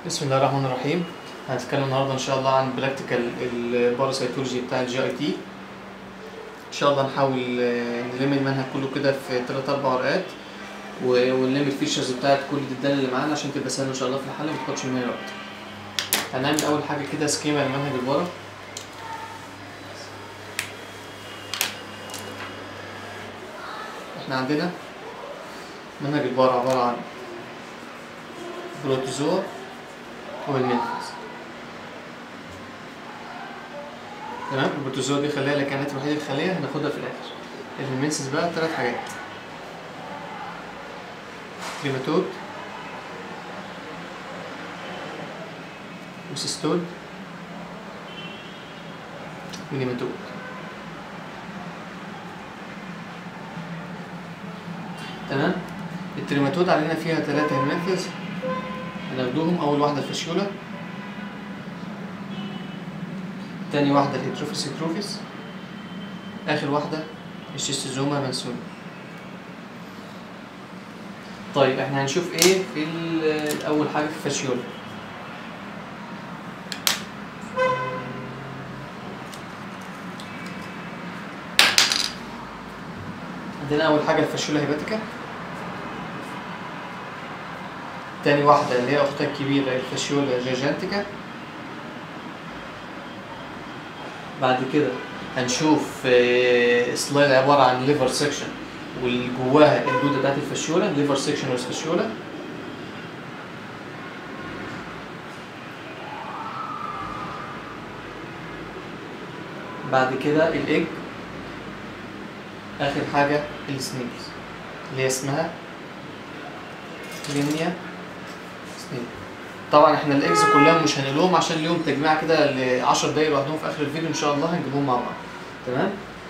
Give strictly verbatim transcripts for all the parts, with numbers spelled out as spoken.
بسم الله الرحمن الرحيم. هنتكلم النهارده ان شاء الله عن براكتيكال الباراسيتولوجي بتاع الجي اي تي. ان شاء الله نحاول آه، نلم المنهج كله كده في تلات اربع ورقات ونلم الفيشرز بتاعت كل الداتا اللي معانا عشان تبقى سهله ان شاء الله في الحل وما تاخدش مننا وقت. هنعمل اول حاجه كده سكيما لمنهج البارا. احنا عندنا منهج البارا عباره عن بروتوزوا والمنفذ. تمام. البروتوزوا دي خليها الكائنات الوحيده الخليه هناخدها في الاخر. المنسس بقى ثلاث حاجات: تريماتود وسيستود ونيماتود. تمام. التريماتود علينا فيها ثلاثة هرمنفذ هناخدوهم. أول واحدة الفاشيولا، تاني واحدة الهيتروفيس هيتروفيس، آخر واحدة الشيستوزوما مانسوني. طيب احنا هنشوف ايه في أول حاجة في الفاشيولا. عندنا أول حاجة الفاشيولا هيباتيكا، تاني واحدة اللي هي أختها الكبيرة الفاشيولا جيجانتيكا. بعد كده هنشوف سلايد عبارة عن ليفر سيكشن واللي جواها الدودة بتاعت الفاشيولا، ليفر سيكشن والفاشيولا. بعد كده الإيج، آخر حاجة السنيلز اللي هي اسمها لينيا سنيل. طبعا احنا الاكس كلها مش هنقولهم عشان اليوم تجميع كده ل عشر دقايق لوحدهم في اخر الفيديو ان شاء الله هنجيبهم مع بعض. تمام.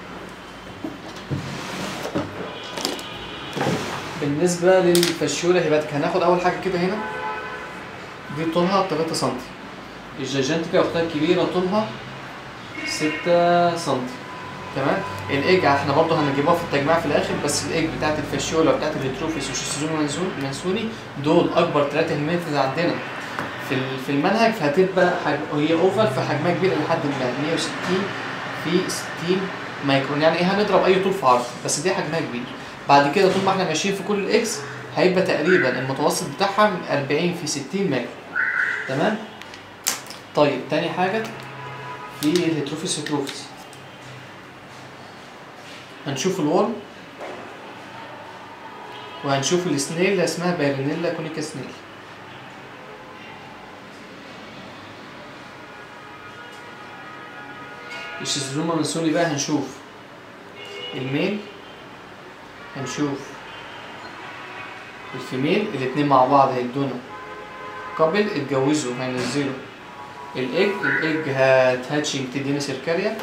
بالنسبه للفاشيولا هيباتيكا هناخد اول حاجه كده هنا، دي طولها تلاتة سنتي. الجيجانتيكا اختها الكبيره طولها ستة سنتي. تمام. الايج احنا برضه هنجيبها في التجميع في الاخر، بس الايج بتاعت الفاشيولا بتاعت الهيتروفيس والشيستوزوما مانسوني دول اكبر ثلاثه هرمنفذ عندنا في في المنهج، فهتبقى هي اوفر فحجمها كبير لحد ما مية وستين في ستين مايكرون. يعني ايه، هنضرب اي طول في عرض، بس دي حجمها كبير. بعد كده طول ما احنا ماشيين في كل الاكس هيبقى تقريبا المتوسط بتاعها أربعين في ستين مايكرون. تمام. طيب تاني حاجه في الهيتروفيس هيتروفيس هنشوف الورم وهنشوف السنيل اللي اسمها بايرينيلا كونيكا سنيل. الشيستوزوما مانسوني بقى هنشوف الميل، هنشوف الفيميل، الاتنين مع بعض هيدونا كابل اتجوزوا هينزلوا الايج، الايج هتهاتشنج تدينا سيركاريا،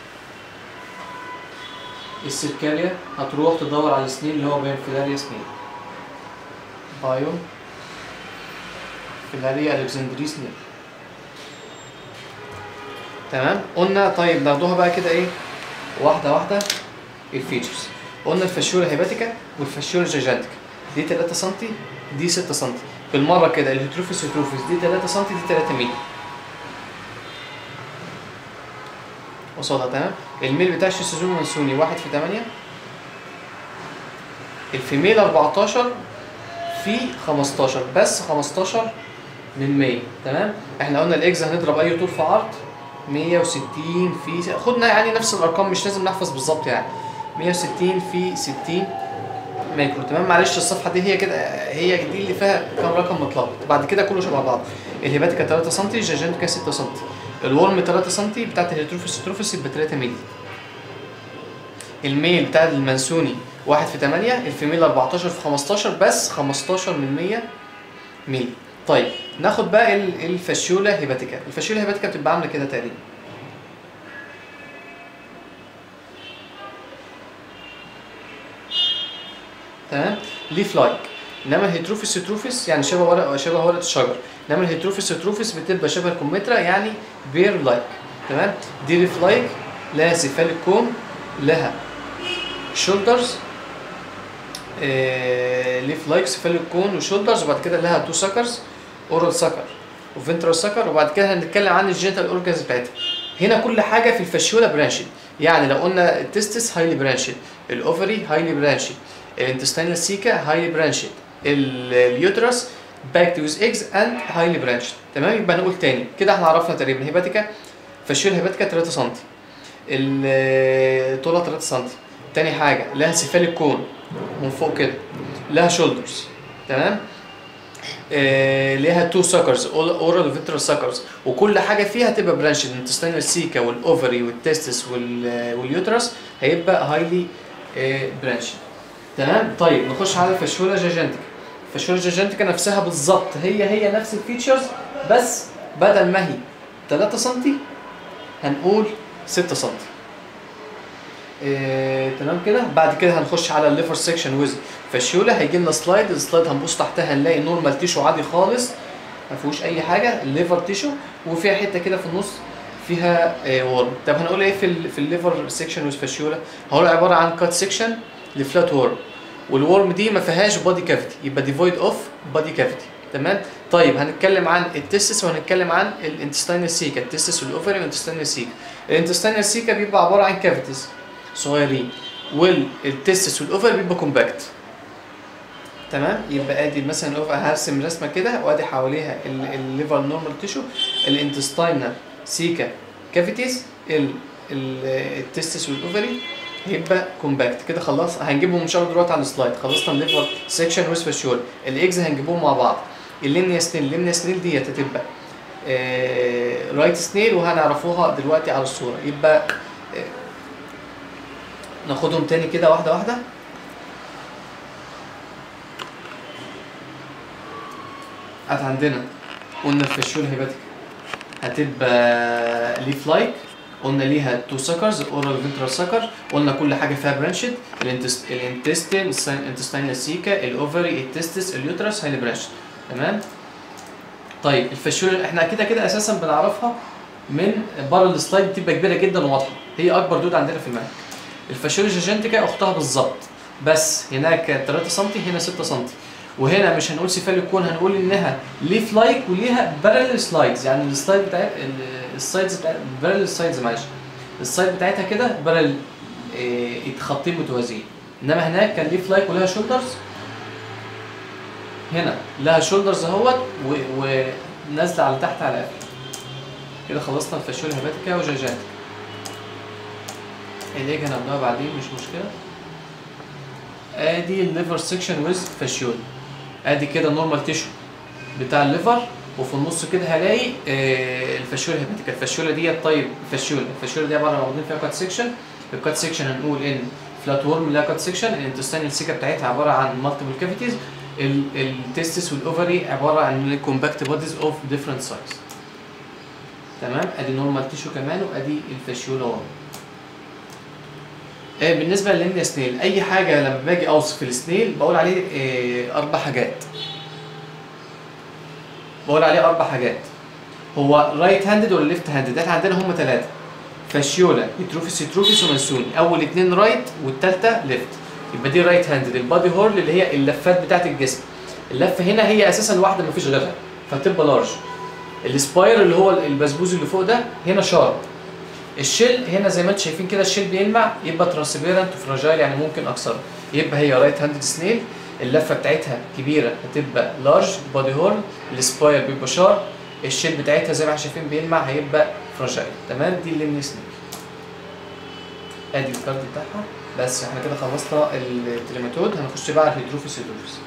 السيركاريا هتروح تدور على السنيل اللي هو بايوفيلاريا سنيل، بايو فيلاريا الكسندري سنيل. تمام. قلنا طيب ناخدوها بقى كده ايه واحده واحده. الفيتشرز قلنا الفاشيولا هيباتيكا والفاشيولا جيجانتيكا دي تلاتة سنتي دي ستة سنتي. بالمره كده الهيتروفيس هيتروفيس دي تلاتة سنتي دي تلاتة مللي قصادها. تمام. الميل بتاع الشيستوزوما مانسوني واحد في تمانية، الفيميل أربعتاشر في خمستاشر، بس خمستاشر من مية. تمام. احنا قلنا الاكس هنضرب اي طول في عرض مية وستين في خدنا يعني نفس الارقام مش لازم نحفظ بالظبط، يعني مية وستين في ستين مايكرو. تمام. معلش الصفحه دي هي كده هي دي اللي فيها كام رقم متلخبط، بعد كده كله شبه بعض. الهيباتيكا تلاتة سنتي، الجيجانتيكا ستة سنتي، الورم تلاتة سنتي بتاعت الهيتروفيس هيتروفيس يبقى تلاتة مللي. الميل بتاع المانسوني واحد في تمانية، الفيميل أربعتاشر في خمستاشر، بس خمستاشر من مية مللي. طيب ناخد بقى الفاشيولا هيباتيكا. الفاشيولا هيباتيكا بتبقى عامله كده تقريبا. تمام. ليف لايك. انما الهيتروفيس هيتروفيس يعني شبه ورق شبه ورقه الشجر، انما الهيتروفيس هيتروفيس بتبقى شبه الكمثرى يعني بير لايك. تمام. دي ليف لايك، لها سيفاليك كون، لها شولدرز، ليف لايك سيفاليك كون وشولدرز، وبعد كده لها تو سكرز اورال سكر وفنترال سكر، وبعد كده هنتكلم عن الجينيتال اورجانز بتاعتها. هنا كل حاجه في الفاشيولا برانشد، يعني لو قلنا التستس هايلي برانشد، الاوفري هايلي برانشد، الانتستينال سيكا هايلي برانشد، اليوترس باكت ويز ايجز اند هايلي برانشد. تمام، يبقى نقول تاني كده احنا عرفنا تقريبا هيباتيكا، فاشيولا هيباتيكا تلاتة سم، طولها تلاتة سم. تاني حاجه لها سيفاليك كون من فوق كده، لها شولدرز. تمام، آه ليها تو سكرز، اورال وفنترال سكرز، وكل حاجه فيها تبقى برانشد. الانتستينال سيكا والاوفري والتستس واليوترس هيبقى هايلي آه برانشد. تمام. طيب نخش على الفاشيولا جيجانتيكا. الفاشيولا جيجانتيكا نفسها بالظبط هي هي نفس الفيتشرز، بس بدل ما هي تلاتة سم هنقول ستة سم. إيه، تمام كده. بعد كده هنخش على الليفر سيكشن ويز فاشيولا. هيجي لنا سلايد، السلايد هنبص تحتها هنلاقي نورمال تيشو عادي خالص ما فيهوش اي حاجه، الليفر تيشو، وفيها حته كده في النص فيها إيه ورم. طب هنقول ايه في ال في الليفر سيكشن ويز فاشيولا؟ هقول عباره عن كات سيكشن لفلات ورم، والورم دي ما فيهاش بادي كافيتي، يبقى ديفويد اوف بادي كافيتي. تمام. طيب هنتكلم عن التستس وهنتكلم عن الانتستينال سيكا، التستس والاوفري والانتستينال سيكا. الانتستينال سيكا بيبقى عباره عن كافيتيز صغيرين، والتستس والاوفر بيبقى كومباكت. تمام. يبقى ادي مثلا الاوفر، هرسم رسمه كده وادي حواليها الليفر نورمال تيشو، الانتستينال سيكا كافيتيز، التستس والاوفري هيبقى كومباكت. كده خلاص، هنجيبهم ان شاء الله دلوقتي على السلايد. خلصنا الليفر سيكشن ويز فاشيولا. الاكز هنجيبهم مع بعض. الليمنيا سنيل، الليمنيا سنيل ديت هتبقى آه رايت سنيل، وهنعرفوها دلوقتي على الصوره. يبقى آه ناخدهم تاني كده واحده واحده. قاعد عندنا قلنا الفاشيولا هيباتيكا هتبقى ليف لايك، قلنا ليها تو سكرز، اورال فنترال سكر، قلنا كل حاجه فيها برانشد، الانتستين، الانتستينال سيكا، الاوفري، التستس، اليوترس هايلي برانشد. تمام. طيب الفاشيولا احنا كده كده اساسا بنعرفها من بره السلايد، بتبقى كبيره جدا وواضحه، هي اكبر دود عندنا في المنهج. الفاشيولا جيجانتيكا اختها بالظبط، بس هناك تلاتة سم هنا ستة سم، وهنا مش هنقول سيفاليك كون، هنقول انها ليف لايك وليها بارلل سلايدز، يعني السلايد بتاعت السايدز بتاعت بارلل سلايدز، معلش السايد بتاعتها كده بارلل إيه خطين متوازيين. انما هناك كان ليف لايك ولها شولدرز، هنا لها شولدرز اهوت ونازله على تحت على قفل. كده خلصنا الفاشيولا هيباتيكا وجيجانتيكا. الايج هنبناها بعدين مش مشكله. ادي الليفر سيكشن ويز فاشيولا. ادي كده نورمال تيشو بتاع الليفر، وفي النص كده هلاقي آه الفاشيولا هيباتيكا. الفاشيولا ديت، طيب الفاشيولا الفاشيولا دي عباره عن واخدين فيها كات سيكشن. الكات سيكشن هنقول ان فلات ورم لها كات سيكشن، الانتستينال سيكا بتاعتها عباره عن مالتيبل كافيتيز، التستس والاوفري عباره عن كومباكت بوديز اوف ديفرنت سايز. تمام. ادي نورمال تيشو كمان، وادي الفاشيولا ورم. آه بالنسبه للليمنيا سنيل، اي حاجه لما باجي اوصف السنيل بقول عليه آه اربع حاجات. بقول عليه اربع حاجات. هو رايت هاندد ولا ليفت هاندد؟ احنا عندنا هم ثلاثه، فاشيولا، يوتروفيس يوتروفيس ومنسوني. اول اثنين رايت والثالثه ليفت، يبقى دي رايت هاندد. البادي هورل اللي هي اللفات بتاعت الجسم، اللفه هنا هي اساسا واحده ما فيش غيرها فتبقى لارج. السباير اللي هو البسبوز اللي فوق ده هنا شارب. الشيل هنا زي ما انتم شايفين كده الشيل بيلمع، يبقى ترانسبيرنت وفراجايل، يعني ممكن اكسره. يبقى هي رايت هاندد سنيل، اللفه بتاعتها كبيره هتبقى لارج بادي هورن، السباير بيبقى شارب، الشيل بتاعتها زي ما احنا شايفين بيلمع هيبقى فراجايل. تمام. دي الليمنيا سنيل. ادي الكارد بتاعها. بس احنا كده خلصنا التريماتود، هنخش بقى على الهيدروفيس هيدروفيس.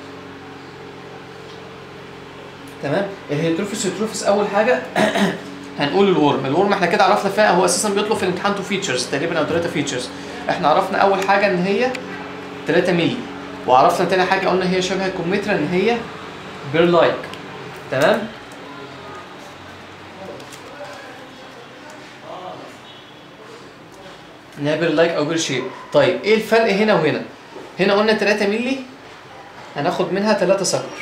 تمام. الهيدروفيس هيدروفيس اول حاجه هنقول الورم. الورم احنا كده عرفنا فيها، هو اساسا بيطلب في الامتحان تو فيتشرز تقريبا او ثلاثه فيتشرز. احنا عرفنا اول حاجه ان هي تلاتة مللي، وعرفنا تاني حاجه قلنا هي شبه الكمثرى ان هي بير لايك. تمام. انها بير لايك او بير شيب. طيب ايه الفرق هنا وهنا؟ هنا قلنا تلاتة مللي هناخد منها تلاتة سكر،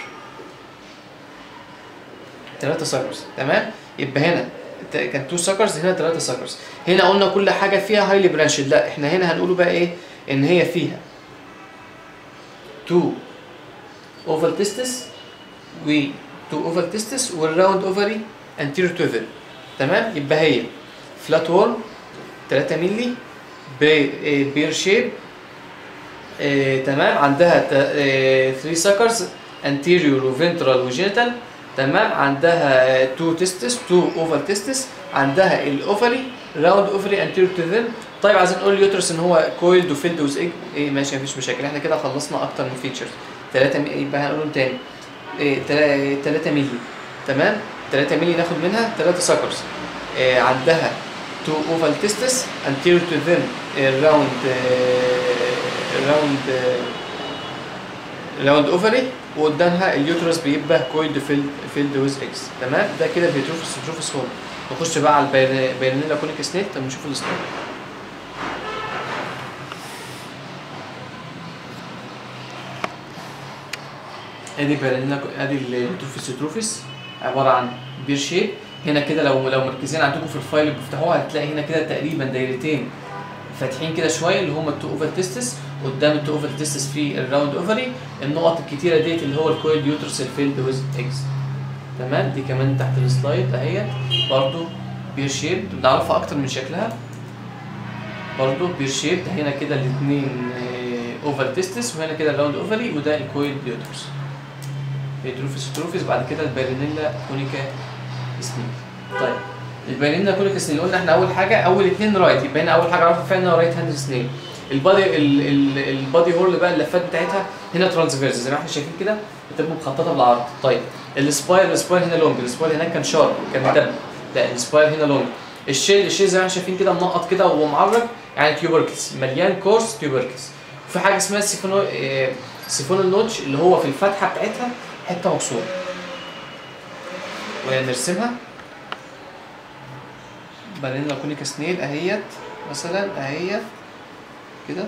تلاتة سكرز. تمام. يبقى هنا كان اتنين سكرز، هنا تلاتة سكرز. هنا قلنا كل حاجه فيها هايلي برانشد، لا احنا هنا هنقوله بقى ايه؟ ان هي فيها اتنين اوفال تيستس و تو اوفال تيستس والراوند اوفري انتيريور تو ذم. تمام. يبقى هي فلات وول تلاتة مللي بير شيب. آه، تمام. عندها ثلاثة ساكرز انتيريور وفنترال وجينيتال. تمام. عندها تو تيستس تو اوفال تيستس. عندها الاوفري راوند اوفري انتيريور تو ذم. طيب عايزين نقول اليوترس ان هو كويلد وفيلد وز ايج. ايه ماشي مفيش مشاكل. احنا كده خلصنا اكتر من فيتشرز. تلاتة مللي يبقى هنقولهم تاني. إيه تلاتة مللي. تمام. تلاتة مللي ناخد منها تلاتة ساكرز. إيه عندها تو اوفال تيستس انتيريور تو ذم راوند راوند راوند اوفري. وقدامها اليوترس بيبقى كويلد فيلد فيلد ويز اكس. تمام. ده كده الهيتروفيس هيتروفيس هون. نخش بقى على البيرينيلا كونيك سنيك. طب نشوف السلايد. ادي بيرينيلا ادي الهيتروفيس هيتروفيس عباره عن بير شيب. هنا كده لو لو مركزين عندكم في الفايل اللي بتفتحوها هتلاقي هنا كده تقريبا دايرتين فاتحين كده شويه اللي هم التو اوفال تيستس. قدام التو اوفال تيستس في الراوند اوفري. النقط الكتيره ديت اللي هو الكويل يوترس الفيلد ويز اكس. تمام. دي كمان تحت السلايد اهيت برضو بير شيب بنعرفها اكتر من شكلها. برضو بير شيب. هنا كده الاثنين اوفال تيستس وهنا كده الراوند اوفري وده الكويل يوترس. هيتروفيس هيتروفيس. بعد كده البيرينيلا كونيكا سنيل. طيب البيرينيلا كونيكا سنيل قلنا احنا اول حاجه اول اثنين رايت. يبقى هنا اول حاجه عرفنا فيها انها رايت هاند سنيل. البادي البادي هول بقى اللفات بتاعتها هنا ترانسفيرس زي ما احنا شايفين كده بتبقى مخططه بالعرض. طيب السباير السباير هنا لونج. السباير هناك كان شارب كان مدبب. لا السباير هنا لونج. الشيل الشيل زي ما احنا شايفين كده منقط كده ومعرج يعني تيوبركلز مليان كورس تيوبركلز. وفي حاجه اسمها سيفون اه سيفون النوتش اللي هو في الفتحه بتاعتها حته مكسوره. ونرسمها بيرينيلا كونيكا سنيل اهيت مثلا اهيت كده.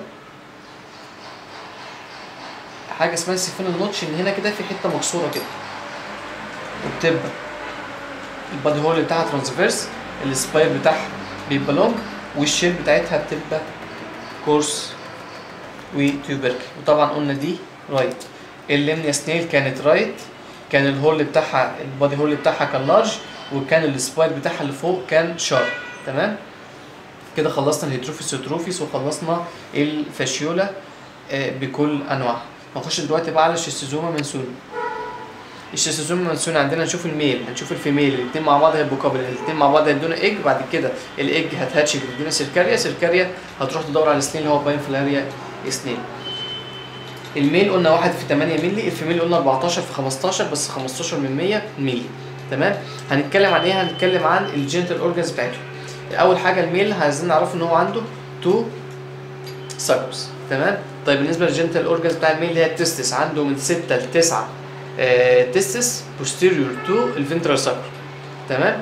حاجه اسمها سيفون النوتش ان هنا كده في حته مكسوره كده وبتبقى البادي هول بتاعها ترانسفيرس. السباير بتاعها بيبقى لونج والشيل بتاعتها بتبقى كورس وتيوبركل. وطبعا قلنا دي رايت. الليمنيا سنيل كانت رايت. كان الهول بتاعها البادي هول بتاعها كان لارج وكان السباير بتاعها اللي فوق كان شارب. تمام. كده خلصنا الهيتروفيس هيتروفيس وخلصنا الفاشيولا بكل انواعها. هنخش دلوقتي بقى على الشيستوزوما منسوني. الشيستوزوما منسوني عندنا هنشوف الميل هنشوف الفيميل. الاثنين مع بعض هيبقوا كابل. الاثنين مع بعض هيدونا ايج. بعد كده الايج هتهاتش تدينا سيركاريا. سيركاريا هتروح تدور على السنين اللي هو باينفلاريا سنين. الميل قلنا واحد في تمانية مللي. الفيميل قلنا اربعتاشر في خمستاشر بس خمستاشر من مية مللي. تمام. هنتكلم عن ايه؟ هنتكلم عن الجينيتال اورجانز بتاعتهم. اول حاجه الميل عايزين نعرف ان هو عنده تو ساكرز. تمام. طيب بالنسبه للجينيتال اورجانز بتاع الميل اللي هي التستس عنده من ستة ل تسعة آه تستس بوستيريور تو الفنترال ساكر. تمام.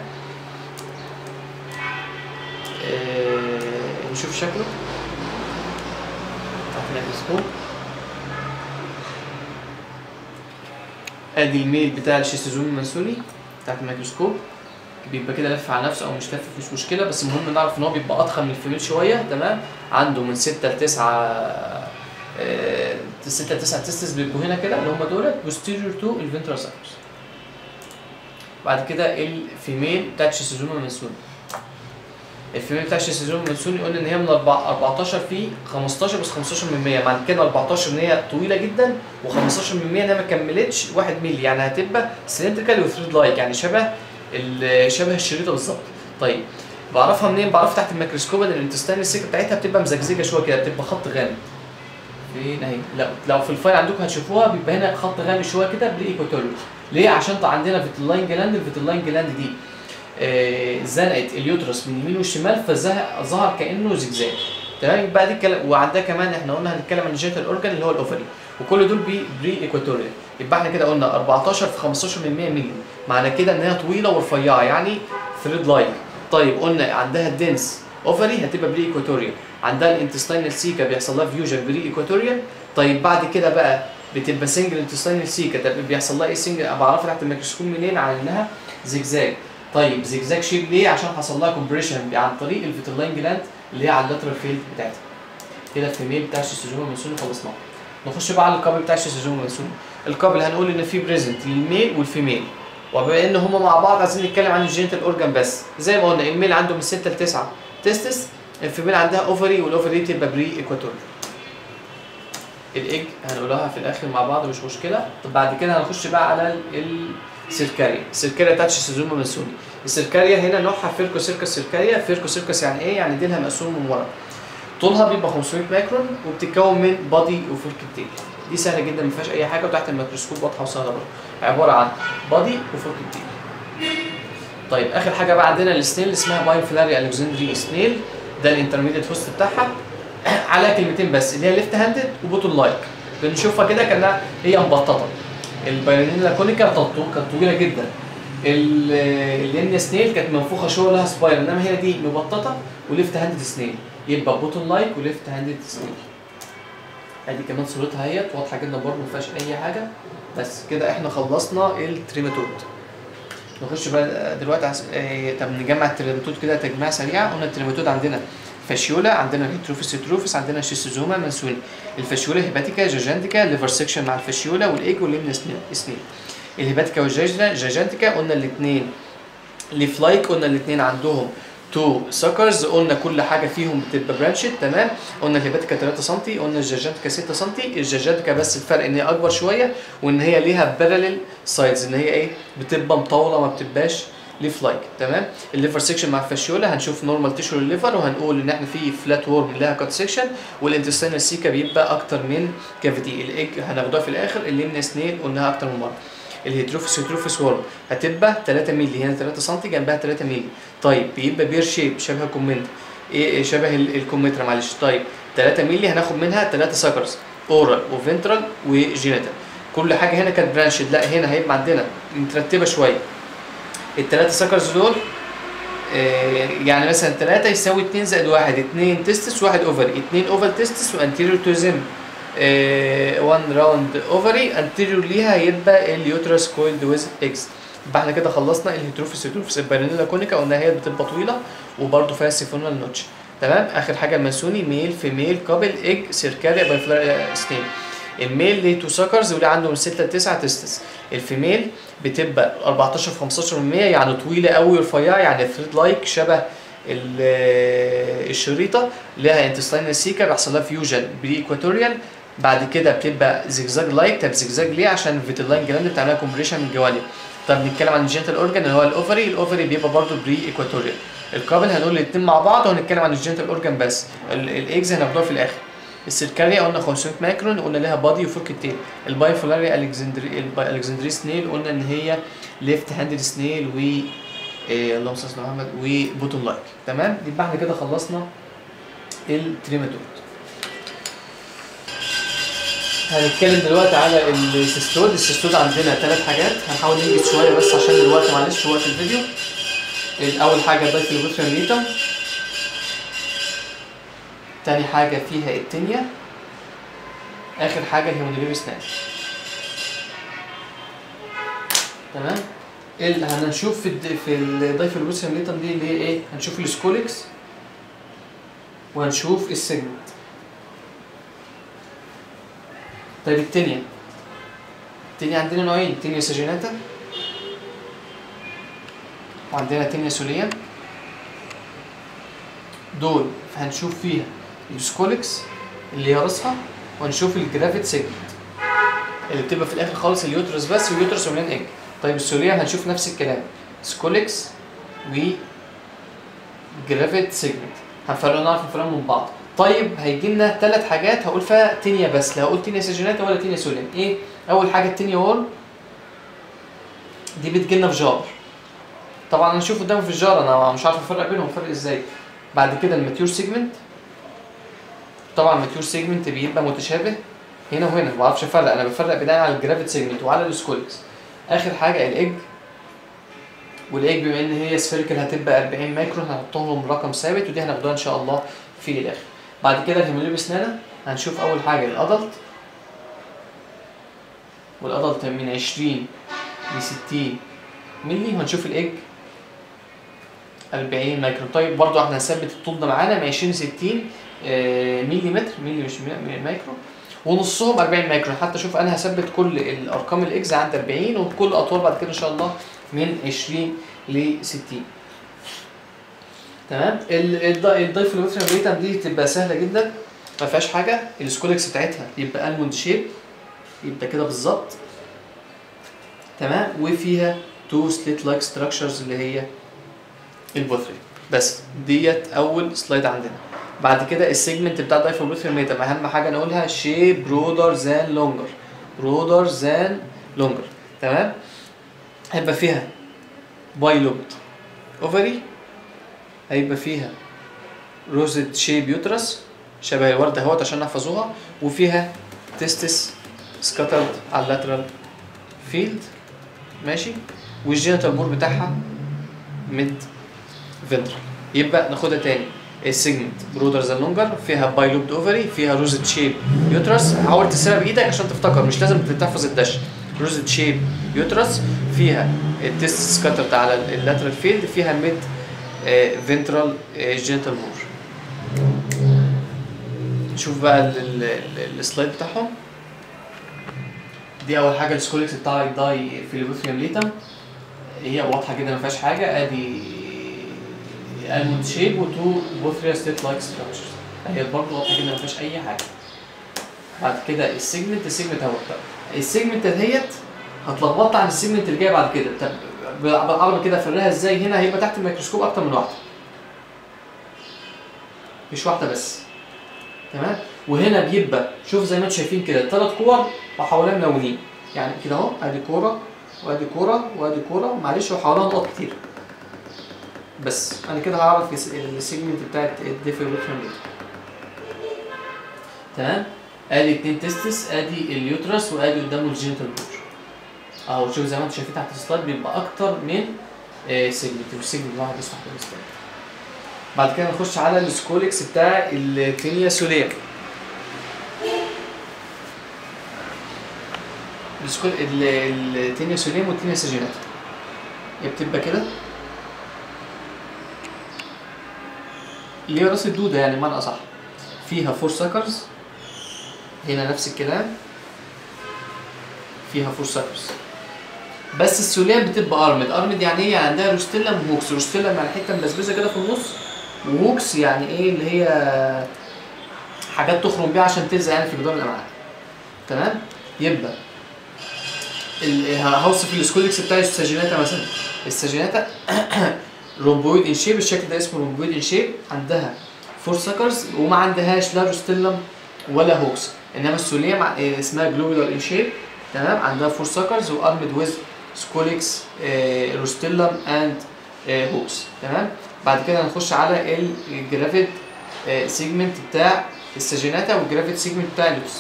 آه نشوف شكله تحت الميكروسكوب. ادي الميل بتاع الشيستوزوما منسوني تحت الميكروسكوب. بيبقى كده لف على نفسه او مش لف مش مشكله بس المهم نعرف ان هو بيبقى اضخم من الفيميل شويه. تمام. عنده من ستة ل تسعة ستة ل تسعة تستس بيبقوا هنا كده اللي هم دولت بوستيريور تو الفنترال ساكرز. بعد كده الفيميل بتاعت الشيستوزوما منسوني. الفيميل بتاع الشيستوزوما منسوني قلنا ان هي من اربعتاشر في خمستاشر بس خمستاشر من مية. معنى كده اربعتاشر ان هي طويله جدا وخمستاشر من مية ان هي ما كملتش واحد مللي. يعني هتبقى سلندريكال وثريد لايك يعني شبه شبه الشريطه بالظبط. طيب بعرفها منين؟ بعرفها تحت الميكروسكوب ان الانتستين السيكه بتاعتها بتبقى مزجزجه شويه كده بتبقى خط غامق. فين اهي؟ لا لو في الفايل عندكم هتشوفوها بيبقى هنا خط غامق شويه كده بالايكوتوريال. ليه؟ عشان عندنا فيتلاين جلاند. الفيتلاين جلاند دي آه زنقت اليوترس من اليمين والشمال فظهر كانه زجزاج. تمام. يبقى دي الكلام. وعندها كمان احنا قلنا هنتكلم عن الجينيتال اورجان اللي هو الاوفري وكل دول بي بري ايكواتوريال. يبقى احنا كده قلنا اربعتاشر في خمستاشر من مية مللي. معنى كده ان هي طويله ورفيعه يعني ثريد لايك. طيب قلنا عندها الدنس اوفري هتبقى بري ايكواتوريال. عندها الانتستينال سيكا بيحصل لها فيوجن بري ايكواتوريال. طيب بعد كده بقى بتبقى سنجل انتستينال سيكا. طب بيحصل لها ايه سنجل؟ بعرفها تحت الميكروسكوب منين؟ على انها زجزاج. طيب زجزاج شيب ليه؟ عشان حصل لها كومبريشن عن طريق الفيتلاين جلاند اللي هي على اللاترال فيلد بتاعتها. كده الفيميل بتاع الشيستوزوما منسوني خلصناه. نخش بقى على القابل بتاع الشيستوزوما منسوني. القابل هنقول ان في بريزنت للميل والفيميل. وبما ان هم مع بعض عايزين نتكلم عن الجينيتال اورجان بس. زي ما قلنا الميل عنده من ستة ل تسعة تستس، الفيميل عندها اوفري والاوفري تبقى بري ايكواتوري. الايج هنقولها في الاخر مع بعض مش مشكله. طب بعد كده هنخش بقى على السيركاريا. السيركاريا بتاعت شيستوزوما مانسوني. السيركاريا هنا نوعها فيركو سيركس سيركاريا. فيركو سيركس يعني ايه؟ يعني ديلها مقسوم من ورا، طولها بيبقى خمسمية مايكرون وبتتكون من بادي وفوركتيل. دي سهله جدا ما فيهاش اي حاجه وتحت الميكروسكوب واضحه وسهله برضه. عباره عن بادي وفوركتيل. طيب اخر حاجه بقى عندنا السنيل اللي اسمها باين فلاري الكسندري سنيل. ده الانترميديت هوست بتاعها على كلمتين بس اللي هي ليفت هاندد وبوتون لايك. بنشوفها كده كانها هي مبططه. البايونيلا كونيكا كانت طويله جدا. اللينيا سنيل كانت منفوخه شويه لها سباير، انما هي دي مبططه وليفت هاندد سنيل. يبقى بوتون لايك وليفت هاندد سنيل. ادي كمان صورتها اهيت واضحه جدا برضه ما فيهاش اي حاجه. بس كده احنا خلصنا التريماتود. نخش بقى دلوقتي عس... اه... طب نجمع التريماتود كده تجميع سريعه. قلنا التريماتود عندنا فاشيولا، عندنا الهيتروفيس هيتروفيس، عندنا شيستوزوما مانسوني. الفاشيولا هيباتيكا جاجانتيكا ليفر سيكشن مع الفاشيولا والايج والليمنا سنيل. الهيباتيكا والجاجانتيكا قلنا الاثنين ليف لايك، قلنا الاثنين عندهم تو سكرز، قلنا كل حاجه فيهم بتبقى برانشد. تمام. قلنا الهيباتيكا تلاتة سم، قلنا الجاجانتيكا ستة سم. الجاجانتيكا بس الفرق ان هي اكبر شويه وان هي ليها باراليل سايدز، ان هي ايه بتبقى مطوله ما بتبقاش ليف لايك. تمام. الليفر سيكشن مع الفاشيولا هنشوف نورمال تيشو للليفر، وهنقول ان احنا في فلات وورم لها كات سيكشن، والانتستينال سيكا بيبقى اكتر من كافيتي. الايج هناخدوها في الاخر. الليمنا سنيل قلناها اكتر من مره. الهيتروفيس هيتروفيس وورم هتبقى تلاتة مللي، هنا تلاتة سم جنبها تلاتة مللي. طيب بيبقى بير شيب شبه كومنت ايه شبه الكمثرى معلش. طيب تلاتة مللي هناخد منها تلاتة سكرز اورال وفنترال وجينيتال. كل حاجه هنا كانت برانشد، لا هنا هيبقى عندنا مترتبه شويه. التلاتة سكرز دول آه يعني مثلا تلاتة يساوي اتنين زائد واحد، اتنين تستس وواحد اوفري، اتنين اوفال تستس وانتيريور تو زم واحد راوند اوفري. انتيريور ليها يبقى اليوترس كويلد ويز اكس. يبقى احنا كده خلصنا الهيتروفيس هيتروفيس. البايونيلا كونيكا قلنا هي بتبقى طويله وبرده فيها سيفونال نوتش. تمام. اخر حاجه الماسوني ميل فيميل كابل ايج سيركاريا بايفلاريا سنيل. الميل ليه تو سكرز وليه عنده من ستة ل تسعة تستس. الفيميل بتبقى اربعتاشر في خمستاشر بالمية يعني طويله قوي ورفيعه، يعني ثريد لايك شبه الشريطه. لها انتستينال سيكا بيحصل لها فيوجن بري ايكواتوريال. بعد كده بتبقى زجزاج لايك. طب زجزاج ليه؟ عشان الفيتلاين جلاند بتعملها كومبريشن من الجوانب. طب نتكلم عن الجينيتال اورجان اللي هو الاوفري. الاوفري بيبقى برضه بري ايكواتوريال. الكابل هنقول الاثنين مع بعض وهنتكلم عن الجينيتال اورجان بس. الايجز هناخدوها في الاخر. السيركاريا قلنا خمسمية مايكرون، قلنا لها بادي وفوركتيل. البايفولاريا الكسندري الكسندري سنيل قلنا ان هي ليفت هاندد سنيل و إيه اللهم صل على محمد وبوتون لايك. تمام. يبقى احنا كده خلصنا التريماتود. هنتكلم دلوقتي على السيستود. السيستود عندنا ثلاث حاجات، هنحاول ننجز شويه بس عشان الوقت معلش وقت الفيديو. اول حاجه الدايفيلوبوتريم ميتم. تاني حاجه فيها التينيا. اخر حاجه الهيموديليوم سنان. تمام. اللي هنشوف في الد... في الدايفيلوبوتريم ميتم دي اللي هي ايه؟ هنشوف السكوليكس وهنشوف السيجمنت. طيب التينيا. التينيا عندنا نوعين، تينيا ساجيناتا وعندنا تينيا سوليا. دول هنشوف فيها السكوليكس اللي هي راسها، وهنشوف الجرافيت سيجمنت اللي بتبقى في الاخر خالص اليوترس بس، واليوترس ومليان ايج. طيب السوليا هنشوف نفس الكلام، سكوليكس وجرافيت سيجمنت. هنفرق نعرف نفرقهم من بعض. طيب هيجي لنا ثلاث حاجات هقول فيها تينيا بس، لا هقول تينيا ساجيناتا ولا تينيا سوليا. ايه؟ اول حاجه التينيا وول، دي بتجي لنا في جار. طبعا هنشوف قدامه في الجار، انا مش عارف افرق بينهم، فرق ازاي؟ بعد كده الماتيور سيجمنت. طبعا الماتيور سيجمنت بيبقى متشابه هنا وهنا، ما بعرفش افرق، انا بفرق بناء على الجرافيت سيجمنت وعلى السكوليكس. اخر حاجه الايج، والايج بما ان هي سفيريكال هتبقى اربعين مايكرون، هنحط لهم رقم ثابت ودي هناخدوها ان شاء الله في الاخر. بعد كده الهيموليوم سنانا هنشوف اول حاجه الادلت، والادلت من عشرين ل ستين مللي، وهنشوف الايج اربعين مايكرون. طيب برضو احنا هنثبت الطول ده معانا من عشرين ل ستين ملي متر، ملي مش مايكرو، ونصهم اربعين مايكرون. حتى شوف انا هثبت كل الارقام الاكس عند اربعين، وكل اطوال بعد كده ان شاء الله من عشرين ل ستين. تمام. الدايفلوبيثريم ريتم دي تبقى سهله جدا ما فيهاش حاجه. السكولكس بتاعتها يبقى الموند شيب، يبقى كده بالظبط. تمام. وفيها تو سليت لايك ستراكشرز اللي هي البوثري. بس ديت اول سلايد عندنا. بعد كده السيجمنت بتاع الدايفلوبيثريم ريتم اهم حاجه نقولها شيب برودر ذان لونجر، برودر ذان لونجر. تمام. هيبقى فيها باي لوبد اوفري، هيبقى فيها روزد شيب يوترس شبه الورده اهوت عشان نحفظوها، وفيها تستس سكاترد على اللاترال فيلد. ماشي. والجينيتال بور بتاعها ميد فنترال. يبقى ناخدها تاني. السيجمنت برودر ذان لونجر، فيها باي لوبد اوفري، فيها روزد شيب يوترس. حاول تسيبها بايدك عشان تفتكر، مش لازم تحفظ الدش. روزد شيب يوترس، فيها التست سكاترد على اللاترال فيلد، فيها ميد فنترال جينيتال بور. نشوف بقى السلايد بتاعهم. دي اول حاجه السكولكس بتاع الداي فيلوبيثريم ليتم، هي واضحه جدا ما فيهاش حاجه. ادي الموند شيب وتو بوثريا ستيت لايك ستراكشرز، هي برضه واضحه جدا ما فيهاش اي حاجه. بعد كده السيجمنت، السيجمنت اهو. السيجمنت دهيت هتلخبطت عن السيجمنت اللي جاي بعد كده. طب بالعربي كده افرقها ازاي؟ هنا هيبقى تحت الميكروسكوب اكتر من واحده، مش واحده بس. تمام. وهنا بيبقى شوف زي ما انتم شايفين كده ثلاث كور وحواليها ملونين، يعني كده اهو. ادي كوره وادي كوره وادي كوره، ومعلش وحواليها نقط كتير. بس انا كده هعرف السيجمنت بتاعت الديفيبريشن دي. تمام. ادي اتنين تستس، ادي اليوترس، وادي قدامه الجينيتال بور اهو. شوف زي ما انتم شايفين تحت السلايد بيبقى اكتر من سيجمنت، مش سيجمنت واحد بس تحت السلايد. بعد كده نخش على السكولكس بتاع التينيا سوليم. السكول التينيا سوليم والتينيا ساجيناتا هي بتبقى كده، اللي هي راس الدوده يعني بمعنى اصح. فيها فور ساكرز، هنا نفس الكلام فيها فور ساكرز. بس السوليم بتبقى ارمد. ارمد يعني ايه؟ يعني عندها روستيلم وهوكس. روستيلم يعني حته مبزبزه كده في النص، وهوكس يعني ايه؟ اللي هي حاجات تخرم بيها عشان تلزق يعني في جدار الامعاء. تمام. يبقى هوصف السكولكس بتاع الساجيناتا مثلا. الساجيناتا رومبويد ان شيب، الشكل ده اسمه رومبويد ان شيب، عندها فور ساكرز وما عندهاش لا روستيلم ولا هوكس. انما السوليم اسمها جلوبولار ان شيب. تمام. عندها فور ساكرز وارمد ويز سكولكس روستيلم اند هوكس. تمام. بعد كده هنخش على الجرافيد سيجمنت بتاع الساجيناتا والجرافيد سيجمنت بتاع اللوتس.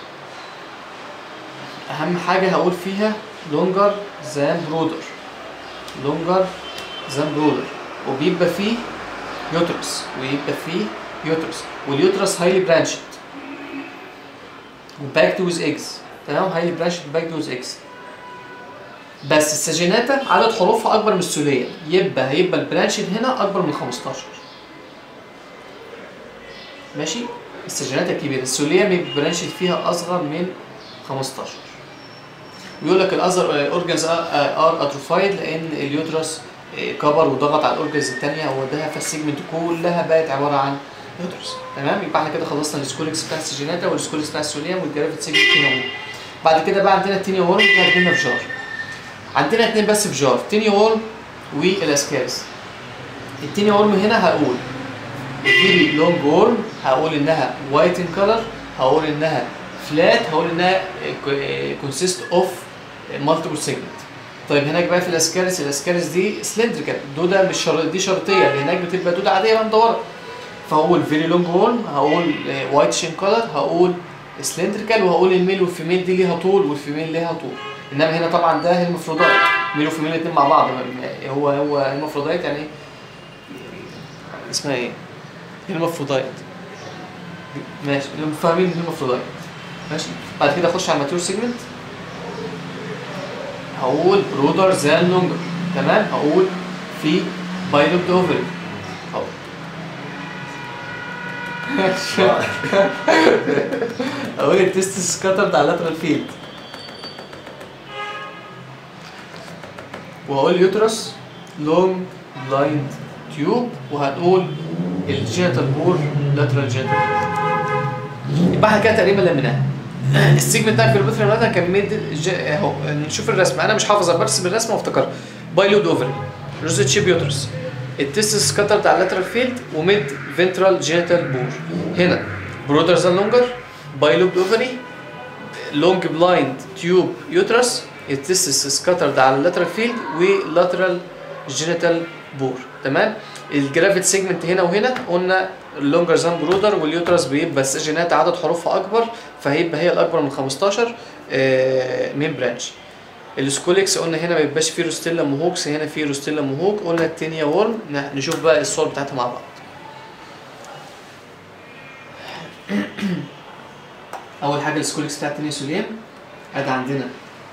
اهم حاجه هقول فيها لونجر ذان برودر، لونجر ذان برودر، وبيبقى فيه يوترس، ويبقى فيه يوترس، واليوترس هايلي برانشد وباكد ويز ايجز. تمام. هايلي برانشد وباكد ويز ايجز. بس الساجيناتا عدد حروفها اكبر من السوليه، يبقى هيبقى البرانشد هنا اكبر من خمستاشر. ماشي. الساجيناتا كبيره، السوليه البرانشد فيها اصغر من خمستاشر. بيقول لك الاذر اورجنز ار اتروفايد لان اليوترس كبر وضغط على الاورجنز الثانيه ووداها، فالسيجمنت كلها بقت عباره عن يوترس. تمام. يبقى احنا كده خلصنا السكولكس بتاع الساجيناتا والسكولكس بتاع السوليم والجرافيد سيجمنت تينيا وورم. بعد كده بقى عندنا التينيا وورم، فيها اثنين في جار. عندنا اثنين بس في جار، تينيا وورم والاسكارس. التينيا وورم هنا هقول فيري لونج وورم، هقول انها وايت ان كلر، هقول انها فلات، هقول انها كونسيست اوف مالتيبل سيجمنت. طيب هناك بقى في الاسكارس، الاسكارس دي سلندريكال، دوده مش شر... دي شرطيه، اللي هناك بتبقى دوده عاديه بقى مدوره. فهقول فيري لونج وورم، هقول وايت شين كلر، هقول سلندريكال، وهقول الميل والفيميل دي ليها طول والفيميل ليها طول. انما هنا طبعا ده هيرمافرودايت، ميل وفيميل الاثنين مع بعض. هو هو هيرمافرودايت يعني ايه؟ اسمها ايه؟ هيرمافرودايت. ماشي، اللي فاهمين هيرمافرودايت. ماشي. بعد كده اخش على الماتيور سيجمنت، هقول برودر ذان لونجر. تمام. هقول في بايلوبد اوفري اهو. هقول التستس سكاترد على اللاترال فيلد. وهقول يوترس لونج بلايند تيوب، وهنقول الجينيتال بور لاترال جينيتال. يبقى احنا كده تقريبا لميناها. السيجمنت بتاع الفيروبيثريوم كان ميد اهو، نشوف الرسمه، انا مش حافظها برسم الرسمه وافتكرها. بايلود اوفري، روزيت شيب يوترس، التستس كترد على اللاترال فيلد، وميد فنترال جينيتال بور. هنا برودر ذان لونجر، بايلود اوفري، لونج بلايند تيوب يوترس، التستس سكاترد على اللاترال فيلد، ولاترال جينيتال بور. تمام. الجرافيت سيجمنت هنا وهنا قلنا اللونجر زان برودر، واليوترس بيبقى السجينات عدد حروفها اكبر، فهيبقى هي الاكبر من خمستاشر مين برانش. السكوليكس قلنا هنا ما بيبقاش فيه روستيلم وهوكس، هنا فيه روستيلم وهوك. قلنا التينيا وورم، نشوف بقى الصور بتاعتها مع بعض. اول حاجه السكوليكس بتاعت التينيا سوليم، ادي عندنا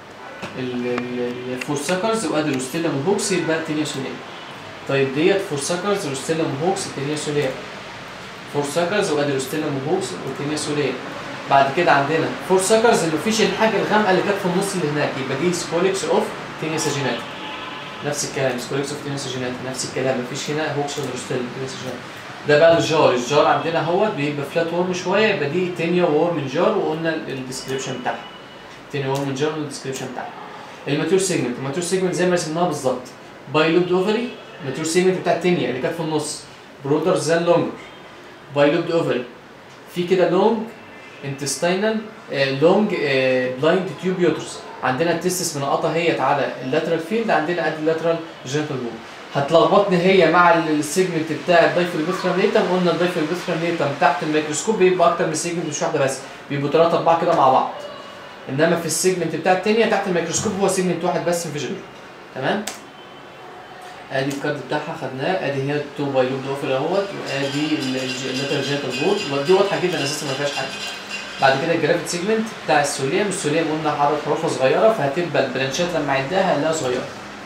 الفورساكرز وادي الروستيلم وهوكس، يبقى التينيا سوليم. طيب ديت فورساكرز روستيلم وهوكس التينيا سوليم، فورساكرز وادي روستيلم وهوكس والتينيا سوليم. بعد كده عندنا فورساكرز اللي مفيش الحاجه الغامقه اللي كانت في النص اللي هناك، يبقى دي سكوليكس اوف تينيا ساجيناتا. نفس الكلام سكوليكس اوف تينيا ساجيناتا، نفس الكلام مفيش هنا هوكس ولا روستيلم تينيا ساجيناتا. ده بقى الجار، الجار عندنا اهوت بيبقى فلات وورم شويه، يبقى دي تينيا وورم جار، وقلنا الديسكربشن بتاعها تينيا وورم جار والديسكربشن بتاعها. الماتيور سيجمنت، الماتيور سيجمنت زي ما رسمناها بالظبط، بايلوبد اوفري، الماتيور سيجمنت بتاع التينيا اللي كانت في النص، برودر زان لونجر، بايلوبد اوفري، في كده لونج انتستينال لونج بلايند تيوب يوترس. عندنا التستس منقطه هيت على اللاترال فيلد، عندنا ادي اللاترال جينيتال بور. هتلخبطني هي مع السيجمنت بتاع الدايفيلوبيثريم نيتم. قلنا الدايفيلوبيثريم نيتم تحت الميكروسكوب بيبقى اكتر من سيجمنت، مش واحده بس، بيبقوا ثلاثه اربعه كده مع بعض. انما في السيجمنت بتاع التانيه تحت الميكروسكوب هو سيجمنت واحد بس، مفيش غيره. تمام. ادي الكارد بتاعها خدناه، ادي هي التو بايلوبد اوفر اهوت، وادي اللاترال جينيتال بور، دي واضحه جدا اساسا ما فيهاش حاجه. بعد كده الجرافيت سيجمنت بتاع السوليم، السوليم قلنا عدد حروفها صغيره، فهتبقى البرانشات لما عدها هنلاقيها صغيره.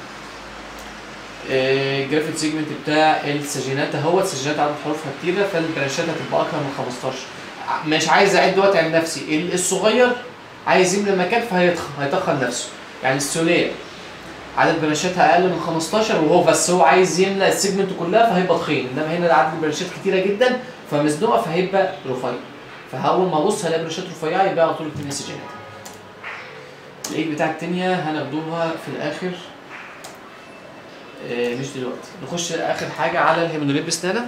الجرافيت سيجمنت بتاع السجينات اهوت، السجينات عدد حروفها كتيره، فالبرانشات هتبقى اكتر من خمستاشر. مش عايز اعد واتعب نفسي، الصغير عايز يملى مكان فهيتخن، هيتخن نفسه. يعني السوليم عدد برانشاتها اقل من خمستاشر، وهو بس هو عايز يملى السيجمنت كلها فهيبقى تخين، انما هنا عدد البرانشات كتيره جدا فمزنوقه فهيبقى رفيع. فاول ما ابص هلاقي برانشات رفيعه يبقى على طول التينيا سجينات. الايد بتاع التينيا هناخدوها في الاخر، آه مش دلوقتي. نخش اخر حاجه على الهيمونوليبس نانا.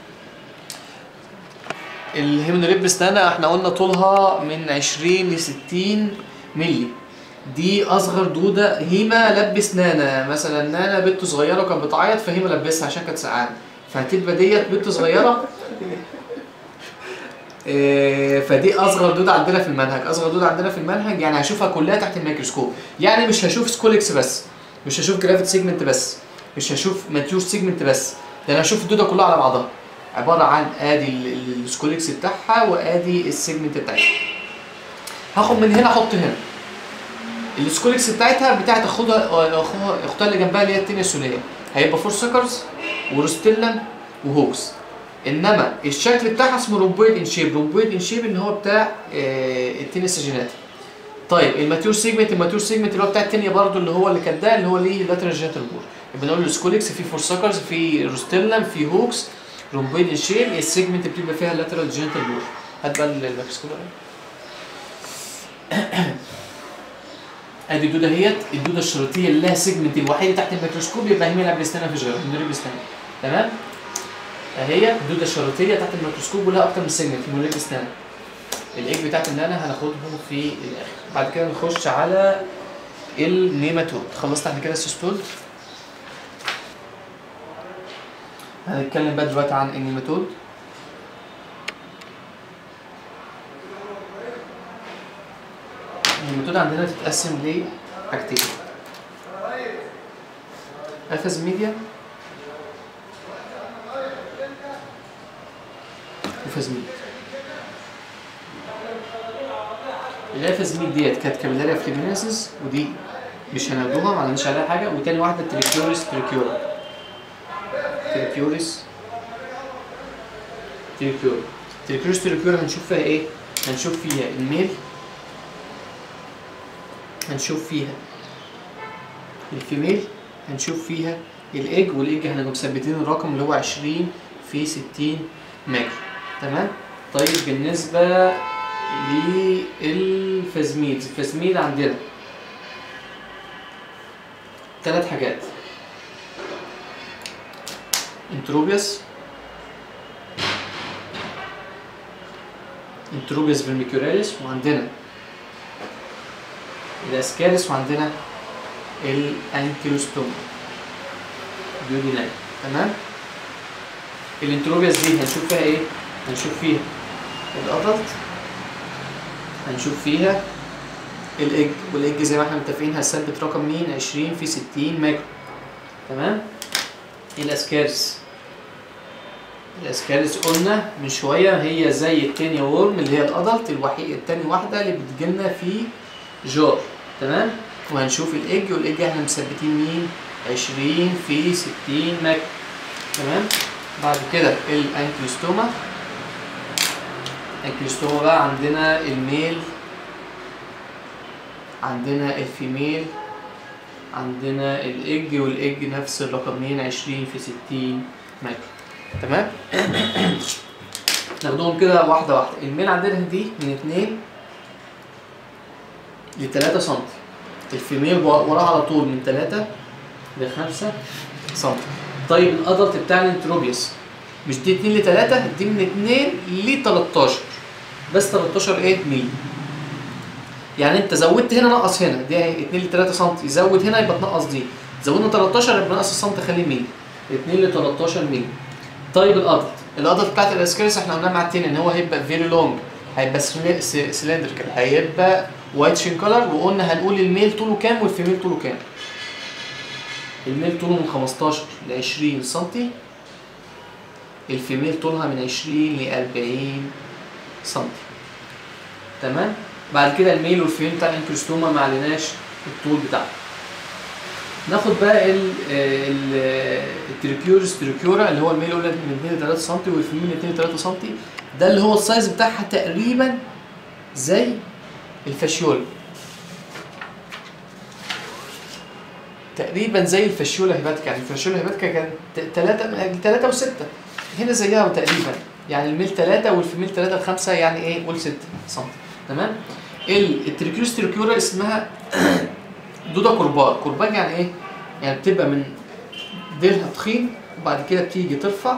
الهيمونوليبس نانا احنا قلنا طولها من عشرين ل ستين مللي، دي اصغر دوده. هيما لبس نانا، مثلا نانا بنت صغيره وكانت بتعيط فهيما لبسها عشان كانت سقعانه، فهتبقى ديت بنت صغيره. إيه فدي اصغر دوده عندنا في المنهج، اصغر دوده عندنا في المنهج، يعني هشوفها كلها تحت الميكروسكوب. يعني مش هشوف سكوليكس بس، مش هشوف جرافيت سيجمنت بس، مش هشوف ماتيور سيجمنت بس، ده انا هشوف الدوده كلها على بعضها، عباره عن ادي السكوليكس بتاعها وادي السيجمنت بتاعتها. هاخد من هنا احط هنا السكوليكس بتاعتها، بتاعت اخوها اخوها اختها اللي جنبها اللي هي التينيا سوليم، هيبقى فورساكرز وروستيلم وهوكس. انما الشكل بتاعها اسمه رومبويد ان شيب، رومبويد ان شيب اللي هو بتاع اه التينيا ساجيناتا. طيب الماتيور سيجمنت، الماتيور سيجمنت اللي هو بتاع التينيا برضو اللي هو اللي كان ده اللي هو ليه لاترال جينيتال بور. يبقى نقول السكوليكس في فورساكرز، في روستيلم، في هوكس، رومبويد ان شيب. السيجمنت بتبقى فيها لاترال جينيتال بور. هات بقى الميكروسكوب. ادي الدوده اهيت، الدوده الشريطيه اللي لها سيجمنت الوحيده تحت الميكروسكوب، يبقى هي ملعب لسنانها مفيش غيرها، هيموليبس نانا. تمام؟ اهي الدوده الشريطيه تحت الميكروسكوب ولها اكتر من سيجمنت، هيموليبس نانا. الايج بتاعت النانا هناخدهم في الاخر. بعد كده نخش على النيماتود. خلصت احنا كده السيستول. هنتكلم بقى دلوقتي عن النيماتود. النيماتود عندنا تتقسم لحاجتين، افز ميديا وفازميد. الافازميد ديت كانت كابيلاريا فليمينيسيس، ودي مش هناخدوها، ما عندناش عليها حاجه. وتاني واحده تريكيوريس تريكيورا، تريكيوريس تريكيورا تريكيوريس تريكيورا. هنشوف فيها ايه؟ هنشوف فيها الميل، هنشوف فيها الفيميل، هنشوف فيها الايج، والايج احنا مثبتين الرقم اللي هو عشرين في ستين ماكرو. تمام. طيب بالنسبه للفازميد، الفازميد عندنا ثلاث حاجات: انتروبيوس انتروبيوس فيرميكولاريس، وعندنا الاسكاريس، وعندنا الانكيلوستوما ديودينال. تمام. الانتروبيوس دي هنشوف فيها ايه؟ هنشوف فيها الادلت، هنشوف فيها الايج، والايج زي ما احنا متفقين هنثبت رقم مين؟ عشرين في ستين ماكرو. تمام. الاسكاريس، الاسكاريس قلنا من شويه هي زي التانية وورم اللي هي الادلت الوحيد، التاني واحده اللي بتجيلنا في جار. تمام. وهنشوف الايج، والايج احنا مثبتين مين؟ عشرين في ستين ماكرو. تمام. بعد كده الانكيلوستوما، الانكيلوستوما بقى عندنا الميل، عندنا الفيميل، عندنا الايج، والايج نفس الرقمين عشرين في ستين ماكرو. تمام. ناخدهم كده واحده واحده. الميل عندنا دي من اتنين ل تلاتة سم، الفيميل وراها على طول من تلاتة ل خمسة سم. طيب الادلت بتاع الانتروبيوس مش دي اتنين ل تلاتة، دي من اتنين ل تلتاشر، بس تلتاشر ايه؟ مللي. يعني انت زودت هنا نقص هنا، دي اتنين ل تلاتة سم، زود هنا يبقى تنقص دي، زودنا تلتاشر يبقى نقص السم خليه مللي، اتنين ل تلتاشر مللي. طيب الادلت، الادلت بتاعت الاسكاريس احنا قلنا مع التاني ان هو هيبقى فيري لونج، هيبقى سلندريكال، هيبقى وايت شين كولر، وقلنا هنقول الميل طوله كام والفيميل طوله كام. الميل طوله من خمستاشر ل عشرين سم، الفيميل طولها من عشرين ل أربعين سم. تمام. بعد كده الميل والفيميل بتاع الانكيلوستوما ما عليناش الطول بتاعه. ناخد بقى ال ال التريكيورس تريكيورا اللي هو الميل يقول لك من اتنين ل تلاتة سم والفيميل من اتنين ل تلاتة سم، ده اللي هو السايز بتاعها تقريبا زي الفاشيولا، تقريبا زي الفاشيولا هيباتيكا. يعني الفاشيولا هيباتيكا كان تلاتة تلاتة و ستة، هنا زيها تقريبا، يعني الميل تلاتة والفيميل تلاتة ل خمسة، يعني ايه؟ قول ستة سم. تمام. التريكيورس تريكيورا اسمها دوده كرباج. كرباج يعني ايه؟ يعني بتبقى من ديلها تخين وبعد كده بتيجي ترفع،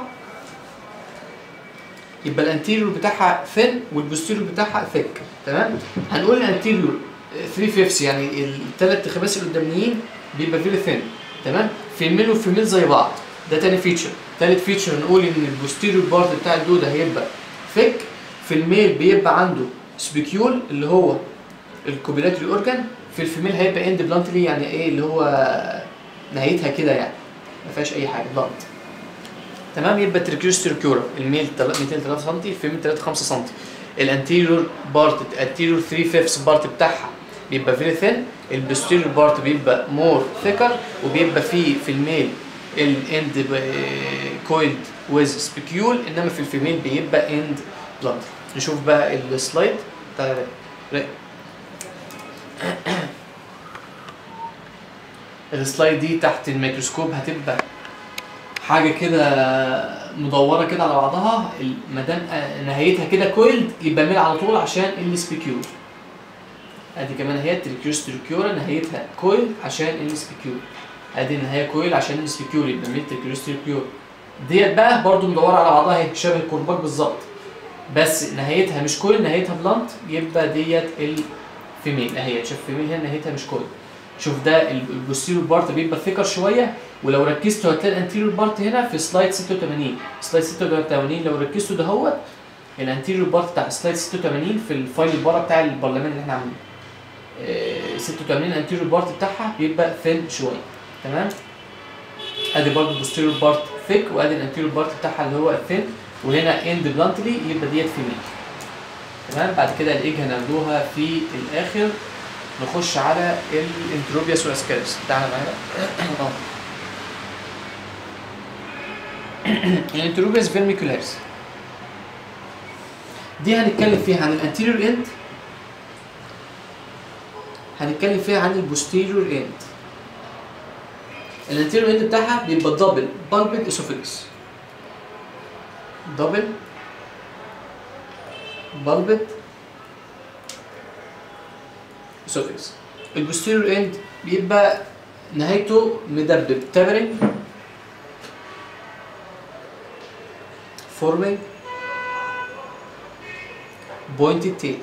يبقى الانتيريور بتاعها ثين والبوستيريور بتاعها ثيك. تمام. هنقول الانتيريور ثلاثة فيفث، يعني الثلاث تخماس القداميين بيبقى فيري ثين. تمام. في الميل والفيميل زي بعض، ده تاني فيتشر. تالت فيتشر نقول ان البوستيريور بارت بتاع الدوده هيبقى ثيك. في الميل بيبقى عنده سبيكيول اللي هو الكوبيلاتري اورجان، في الفيميل هيبقى اند بلانتلي، يعني ايه؟ اللي هو نهايتها كده، يعني ما فيهاش اي حاجه، بلانت. تمام. يبقى التريكيورس تريكيورا الميل ميتين وتلاتة سم، الفيميل تلاتة خمسة سم. الانتيريور بارت، الانتيريور ثلاثة فيفث بارت بتاعها بيبقى فيري ثين، البوستيريور بارت بيبقى مور ثيكر، وبيبقى فيه في الميل الاند كويلد ويز سبيكيول، انما في الفيميل بيبقى اند بلانت. نشوف بقى السلايد بتاع السلايد دي تحت الميكروسكوب هتبقى حاجه كده مدوره كده على بعضها، ما دام نهايتها كده كويلد يبقى ميل على طول عشان السبيكيول. ادي كمان هي التريكيورس تريكيورا نهايتها كويل عشان السبيكيول، ادي النهايه كويل عشان السبيكيول، يبقى ميل تريكيورس تريكيورا. ديت بقى برضو مدوره على بعضها اهي شبه الكرباج بالظبط، بس نهايتها مش كويل، نهايتها بلانت، يبقى ديت الفيميل اهي. شوف فيميل هنا نهايتها مش كويل. شوف ده البوستيريور بارت بيبقى ثيكر شويه، ولو ركزتوا هتلاقي الانتيريور بارت هنا في سلايد ستة وتمانين، سلايد ستة وتمانين لو ركزتوا دهوت الانتيريور بارت بتاع سلايد ستة وتمانين في الفايل اللي بره بتاع البرلمان اللي احنا عاملينه. اه ستة وتمانين الانتيريور بارت بتاعها بيبقى ثين شويه. تمام. ادي برضه البوستيريور بارت ثيك، وادي الانتيريور بارت بتاعها اللي هو ثين، وهنا اند بلانتلي، يبقى ديت فيميل. تمام. بعد كده الايج هناخدوها في الاخر. نخش على الانتروبيوس والاسكاريس. تعالى معايا. الانتروبيوس فيرميكولاريس دي هنتكلم فيها عن الانتيريور اند، هنتكلم فيها عن البوستيريور اند. الانتيريور اند بتاعها بيبقى دبل بالبد اسوفيجس، دبل بالبد اسوفيجس. البوستيريور اند بيبقى نهايته مدبب تابرنج فورمينج بوينتد تيل.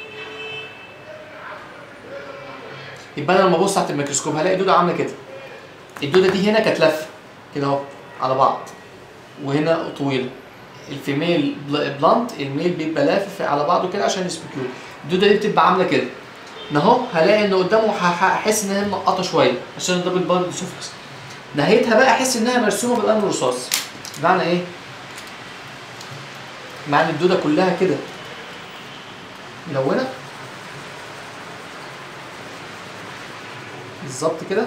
يبقى انا لما ابص تحت الميكروسكوب هلاقي دوده عامله كده. الدوده دي هنا كانت لفه كده اهو على بعض وهنا طويله. الفيميل بلانت، الميل بيبقى لافف على بعضه كده عشان يسبكيو. الدوده دي بتبقى عامله كده اهو. هلاقي ان قدامه هحس ان هي منقطه شويه عشان الدبل بالبد اسوفيجس. نهايتها بقى احس انها مرسومه بالقلم الرصاص. بمعنى ايه؟ معنى الدوده كلها كده ملونه بالظبط كده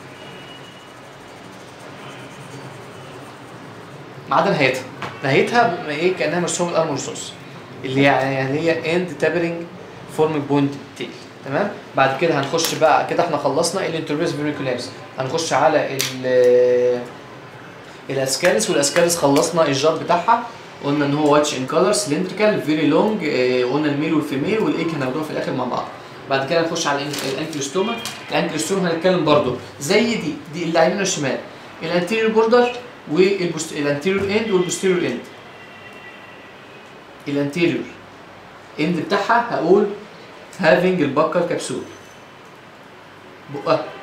ما عدا نهايتها. نهايتها ايه؟ كانها مرسومه بالقلم الرصاص اللي يعني هي اند تابرنج فورم بوينت تيل. تمام. بعد كده هنخش بقى كده احنا خلصنا الانتروبيس فيريكولابس. هنخش على ال الاسكالس. والاسكالس خلصنا الجار بتاعها، قلنا ان هو واتش ان كلر سلندريكال فيري لونج. قلنا الميل والفيميل والايج هناخدوها في الاخر مع بعض. بعد كده هنخش على الانكلوستوما. الانكلوستوما هنتكلم برضو زي دي دي اللي على اليمين والشمال، الانتيريور بوردر والانتيريور اند والبوستيريور اند. الانتيريور اند بتاعها هقول هافينج البكر كبسول، بقها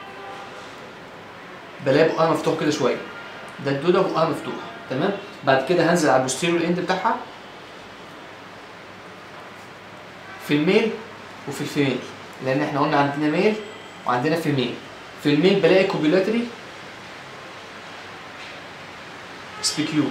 بلاقي بقها مفتوح كده شويه، ده الدوده بقها مفتوح. تمام. بعد كده هنزل على البوستيريور اند بتاعها في الميل وفي الفيميل، لان احنا قلنا عندنا ميل وعندنا فيميل. في الميل بلاقي كوبيلاتري سبيكيو،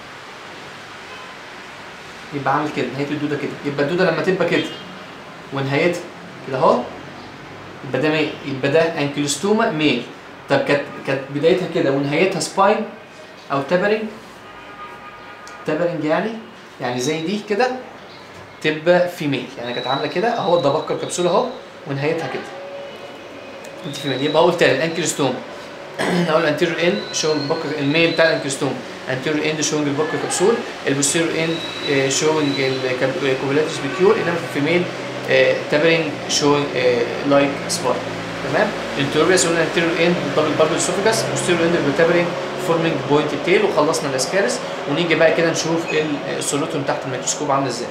يبقى عامل كده نهايه الدوده كده. يبقى الدوده لما تبقى كده ونهايتها كده اهو يبقى ده ميل، يبقى ده انكلوستوما ميل. طب كانت كانت بدايتها كده ونهايتها سباين او تابرنج، تابرنج يعني يعني زي دي كده تبقى فيميل. يعني كانت عامله كده اهو، ده بكر كبسوله اهو ونهايتها كده انت فيميل. يبقى اقول تاني الانكلوستوما اقول انتيريور اند شوينج بكر الميل بتاع الانكلوستوما، انتيريور اند شوينج البكر كبسول، البوستيريور اند شوينج الكوبيلاتري سبيكيول، انما في الفيميل تابرنج شوينج لايك سباين. تمام. الانتروبيس قلنا انتيريور اند دبل بالبد اسوفيجاس، بوستيريور اند تابرنج فورمينج بوينت تيل. وخلصنا الاسكارس. ونيجي بقى كده نشوف السولوتون تحت الميكروسكوب عامله ازاي.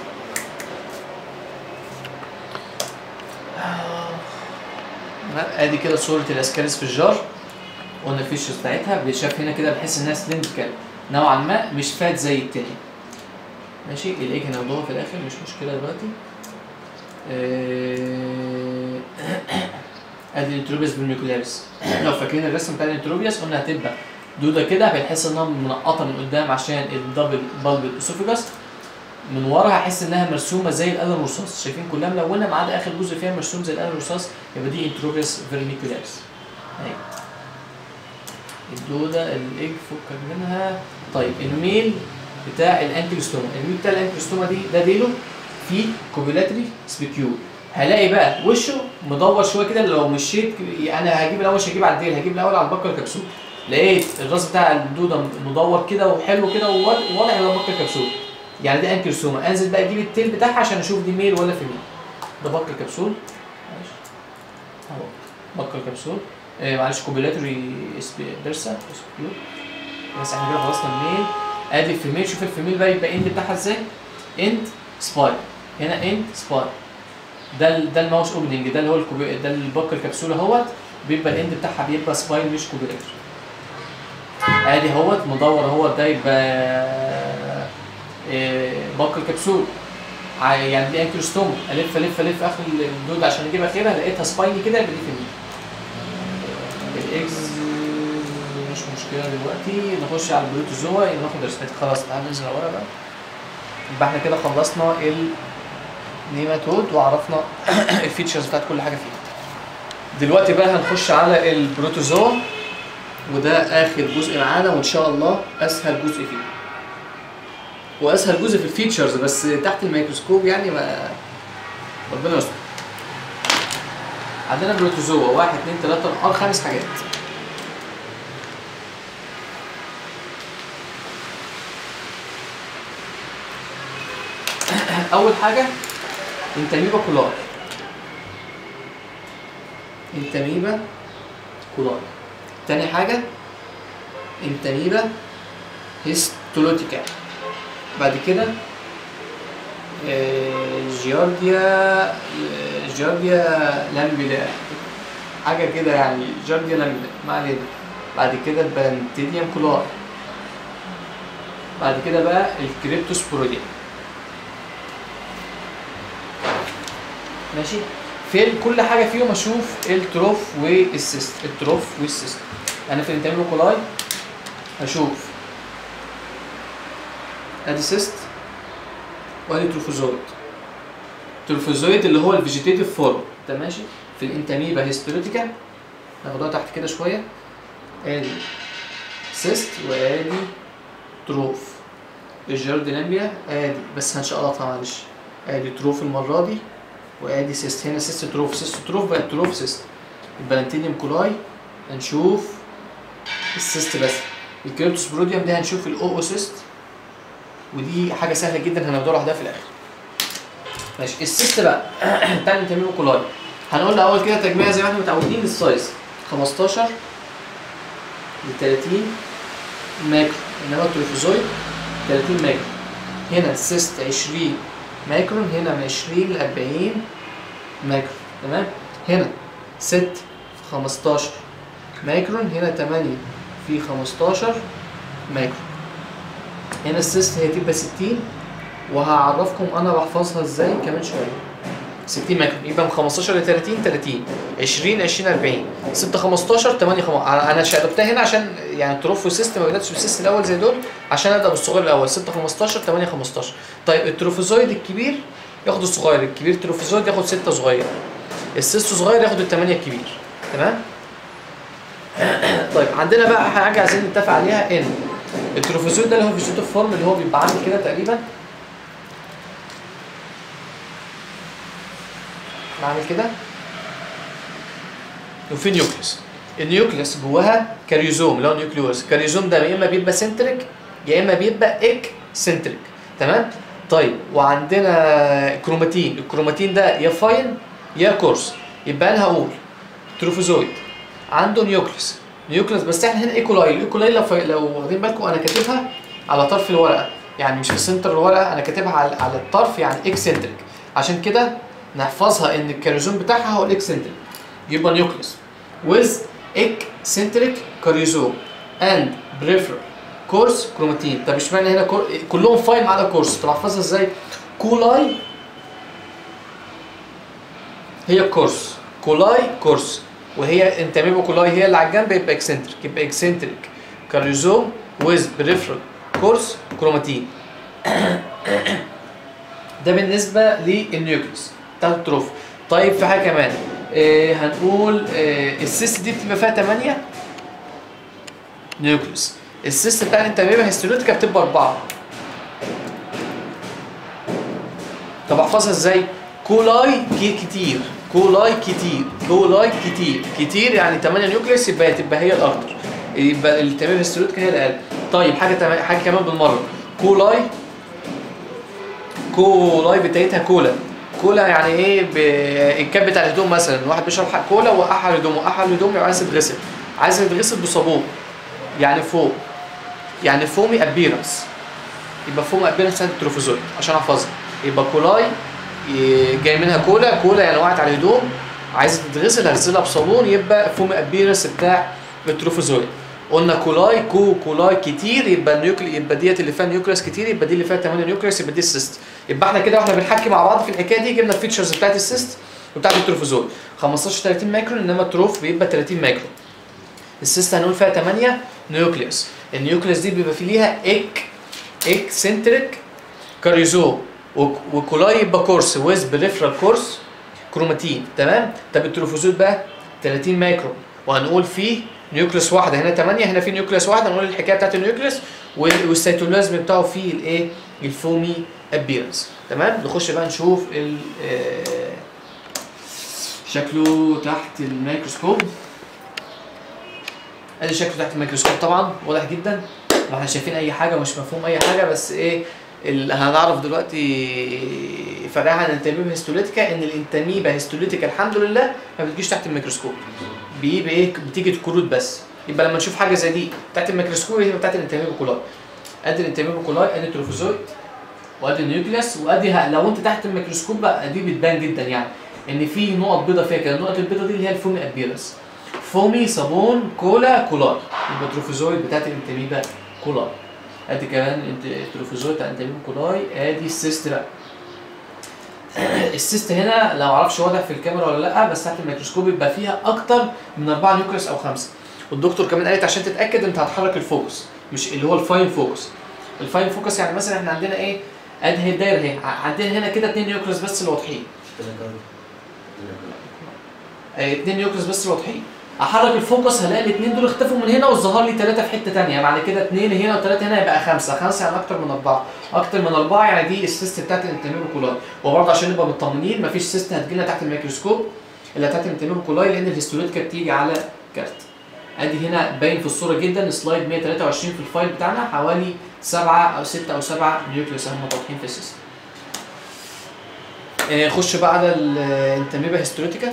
ادي كده صوره الاسكارس في الجار. قلنا الفيشرز بتاعتها بيتشاف هنا كده بحيث انها سلندريكال نوعا ما، مش فات زي التاني. ماشي. الايج هناخدوها في الاخر مش مشكله دلوقتي. ادي الانتروبيس فيرميكولاريس. لو فاكرين الرسم بتاع الانتروبيس قلنا هتبقى دوده كده بنحس انها منقطه من قدام عشان الدبل بالبد اسوفيجاس. من ورا هحس انها مرسومه زي القلم الرصاص. شايفين كلها ملونه ما عدا اخر جزء فيها مرسوم زي القلم الرصاص. يبقى دي انتروبيس فيرميكولاريس. اهي الدوده الايج فكك منها. طيب الميل بتاع الانكلوستوما، الميل بتاع الانكلوستوما دي ده ديله فيه كوبيلاتري سبيكيول. هلاقي بقى وشه مدور شويه كده. لو مشيت انا هجيب الاول، مش هجيب على الديل، هجيب الاول على البكر كبسول. لقيت الراس بتاع الدوده مدور كده وحلو كده وواضح على البكر كبسول، يعني ده انكلوستوما. انزل بقى اجيب التيل بتاعها عشان اشوف دي ميل ولا فيميل. ده بكر كبسول اهو، بكر كبسول آه معلش كوبيلاتري بيرسا سبيكيول. بس احنا كده خلصنا الميل. ادي الفيميل. شوف الفيميل بقى يبقى اند بتاعها ازاي، اند سباين. هنا اند سباين. ده ده الماوس اوبننج، ده اللي هو الكوبي... ده البكر كبسول اهوت. بيبقى الاند بتاعها بيبقى سباين مش كوبيلاتري. ادي اهوت مدور اهوت، ده يبقى إيه بكر كبسول. يعني دي انكلوستوما. الف الف الف اخر الدود عشان اجيب اخرها لقيتها سبايني كده يبقى دي فيميل. الاكس مش مشكله دلوقتي. نخش على البروتوزوا ناخد رسمتها. خلاص تعالى ننزل ورا بقى. يبقى احنا كده خلصنا النيماتود وعرفنا الفيتشرز بتاعت كل حاجه فيها. دلوقتي بقى هنخش على البروتوزوا، وده اخر جزء معانا وان شاء الله اسهل جزء فيه واسهل جزء في الفيتشرز. بس تحت الميكروسكوب يعني ما ربنا يستر. عندنا بروتوزوا واحد اتنين تلاته اربعه خمس حاجات. اول حاجه انتاميبا كولاي، انتاميبا كولاي. تاني حاجه انتاميبا هيستولوتيكا. بعد كده جيارديا جيارديا لامبيدا حاجه كده يعني، جيارديا لامبيدا ما علينا. بعد كده البلانتيديوم كولاي. بعد كده بقى الكريبتوسبوروديا. ماشي. في كل حاجه فيهم اشوف التروف والسيست، التروف والسيست. انا في الانتاميبا كولاي اشوف ادي سيست وادي تروفوزويد. تروفوزويد اللي هو الفيجيتيتيف فورم ده ماشي. في الانتاميبا هيستولوتيكا ناخدها تحت كده شويه، ادي سيست وادي تروف. الجياردينامبيا ادي بس هنشقلطها معلش، ادي تروف المره دي وادي سيست. هنا سيست تروف، سيست تروف بقت تروف سيست. البلانتيديوم كولاي هنشوف السيست بس. الكريبتوسبوروديوم دي هنشوف الاوسيست، ودي حاجه سهله جدا هناخدها لوحدها في الاخر. ماشي. السيست بقى بتاع الانتاميبا كولاي هنقول اول كده تجميع زي ما احنا متعودين للسايز خمستاشر ل تلاتين مايكرو، انما التروفوزويد تلاتين مايكرو. هنا السيست عشرين مايكرون، هنا من عشرين ل أربعين مايكرون. تمام. هنا ستة في خمستاشر مايكرون، هنا تمانية في خمستاشر مايكرون. هنا السيست هي تبقى ستين، وهعرفكم انا بحفظها ازاي كمان شويه. ستين مايكرون يبقى من خمستاشر ل تلاتين تلاتين، عشرين عشرين أربعين، ستة خمستاشر تمانية خمستاشر. انا شقلبتها هنا عشان يعني تروف وسيست ما بداتش بالسيست الاول زي دول، عشان ابدا بالصغير الاول. ستة خمستاشر تمانية خمستاشر. طيب التروفوزويد الكبير ياخد الصغير، الكبير التروفوزويد ياخد ستة صغير، السيست صغير ياخد التمانية الكبير. تمام. طيب عندنا بقى حاجه عايزين نتفق عليها، ان التروفوزويد ده اللي هو فيجيتيف فورم اللي هو بيبقى عامل كده تقريبا، عامل كده، وفي نيوكليس. النيوكليس جواها كاريوزوم اللي هو نيوكليوس. الكاريوزوم ده يا اما بيبقى سنتريك يا اما بيبقى اك سنتريك. تمام. طيب وعندنا كروماتين، الكروماتين ده يا فاين يا كورس. يبقى انا هقول تروفوزويد عنده نيوكليس، نيوكليس بس احنا هنا ايكولاي. الايكولاي لو لو واخدين بالكم انا كاتبها على طرف الورقه، يعني مش في سنتر الورقه، انا كاتبها على على الطرف يعني اكسنتريك، عشان كده نحفظها ان الكاريوزوم بتاعها هو الاكسنتريك. يبقى نيوكليس with eccentric كاريوزوم and peripheral كورس كروماتين. طب اشمعنى هنا كور... كلهم فاين ما عدا كورس؟ طب احفظها ازاي؟ كولاي هي كورس، كولاي كورس، وهي انتاميبا كولاي هي اللي على الجنب، يبقى اكسنتريك. يبقى اكسنتريك كاريوزوم with peripheral كورس كروماتين. ده بالنسبه للنيوكليس بتاع التروف. طيب في حاجه كمان آه هنقول آه السيست دي بتبقى فيها تمانية نيوكليس. السيست بتاع الانتاميبا هيستولوتيكا بتبقى أربعة. طب احفظها ازاي؟ كولاي كتير، كولاي كتير، كولاي كتير، كتير يعني تمانية نيوكليس، يبقى تبقى هي الاكتر، يبقى الانتاميبا هيستولوتيكا هي الاقل. طيب حاجه تم... حاجه كمان بالمره، كولاي كولاي بتاعتها كولا. كولا يعني ايه؟ ب... الكاب بتاع الهدوم مثلا، واحد بيشرب كولا وقعها هدومه، وقعها الهدوم يبقى عايز يتغسل، عايز يتغسل بصابون، يعني فوق، يعني فومي ابيرنس، يبقى فومي ابيرنس بتاعت التروفوزويد عشان احفظها. يبقى كولاي جاي منها كولا، كولا يعني وقعت على الهدوم عايزه تتغسل هغسلها بصابون، يبقى فومي ابيرنس بتاع التروفوزويد. قلنا كولاي كو كولاي كتير، يبقى النيوكلي يبقى ديت اللي فيها نيوكليس كتير، يبقى دي اللي فيها تمانية نيوكليس، يبقى دي السيست. يبقى احنا كده واحنا بنحكي مع بعض في الحكايه دي جبنا الفيتشرز بتاعت السيست وبتاعت التروفوزويد. خمستاشر تلاتين مايكرون، انما التروف بيبقى تلاتين مايكرون. السيست هنقول فيها تمانية نيوكليس. النيوكليس دي بيبقى في ليها اك اكسنتريك كاريوزوم، وكولاي يبقى كورس ويز بريفرال كورس كروماتين. تمام. طب التروفوزويد بقى تلاتين مايكرون، وهنقول فيه نيوكليس واحده، هنا تمانية، هنا في نيوكليس واحده. هنقول الحكايه بتاعت النيوكليس والسيتوبلازم بتاعه فيه الايه؟ الفومي ابيرنس. تمام. نخش بقى نشوف ال شكله تحت الميكروسكوب. ادي شكله تحت الميكروسكوب، طبعا واضح جدا، ما احنا شايفين اي حاجه ومش مفهوم اي حاجه، بس ايه اللي هنعرف دلوقتي فرقها عن الانتاميبا هيستوليتيكا، ان الانتاميبا هيستوليتيكا الحمد لله ما بتجيش تحت الميكروسكوب، بيبقى ايه بتيجي كروت بس. يبقى لما نشوف حاجه زي دي تحت الميكروسكوب هي بتاعت الانتاميبا كولاي. ادي الانتاميبا كولاي، ادي التروفوزويد، وادي النيوكليوس، وادي لو انت تحت الميكروسكوب بقى دي بتبان جدا يعني ان في نقط بيضاء فيها كده. النقط البيضاء دي اللي هي الفومي ابيرس، فومي صابون كولا كولاي، يبقى التروفوزويد بتاعت الانتاميبا كولاي. ادي كمان التروفوزويد بتاع الانتاميبا كولاي. ادي السيست بقى. السيست هنا لو معرفش واضح في الكاميرا ولا لا، بس تحت الميكروسكوب يبقى فيها اكتر من أربعة نيوكليوس او خمسة. والدكتور كمان قالت عشان تتاكد انت هتحرك الفوكس، مش اللي هو الفاين فوكس. الفاين فوكس يعني مثلا احنا عندنا ايه؟ ادي هي الدايره اهي، عندنا هنا كده اثنين نيوكليوس بس اللي واضحين. اثنين نيوكليوس بس اللي واضحين. احرك الفوكس هلاقي الاثنين دول اختفوا من هنا وظهر لي ثلاثه في حته ثانيه، بعد كده اثنين هنا وثلاثه هنا يبقى خمسه، خمسه يعني اكتر من اربعه، اكتر من اربعه يعني دي السيست بتاعت الانتاميبا كولاي. وبرضه عشان نبقى مطمنين مفيش سيست هتجي لنا تحت الميكروسكوب الا تحت الانتاميبا كولاي، لان الهيستوليتيكا بتيجي على كارت. ادي هنا باين في الصوره جدا سلايد مية وتلاتة وعشرين في الفايل بتاعنا، حوالي سبعه او سته او سبعه نيوكليوس هم واضحين في السيست. نخش بقى على الانتاميبا هيستوليتيكا.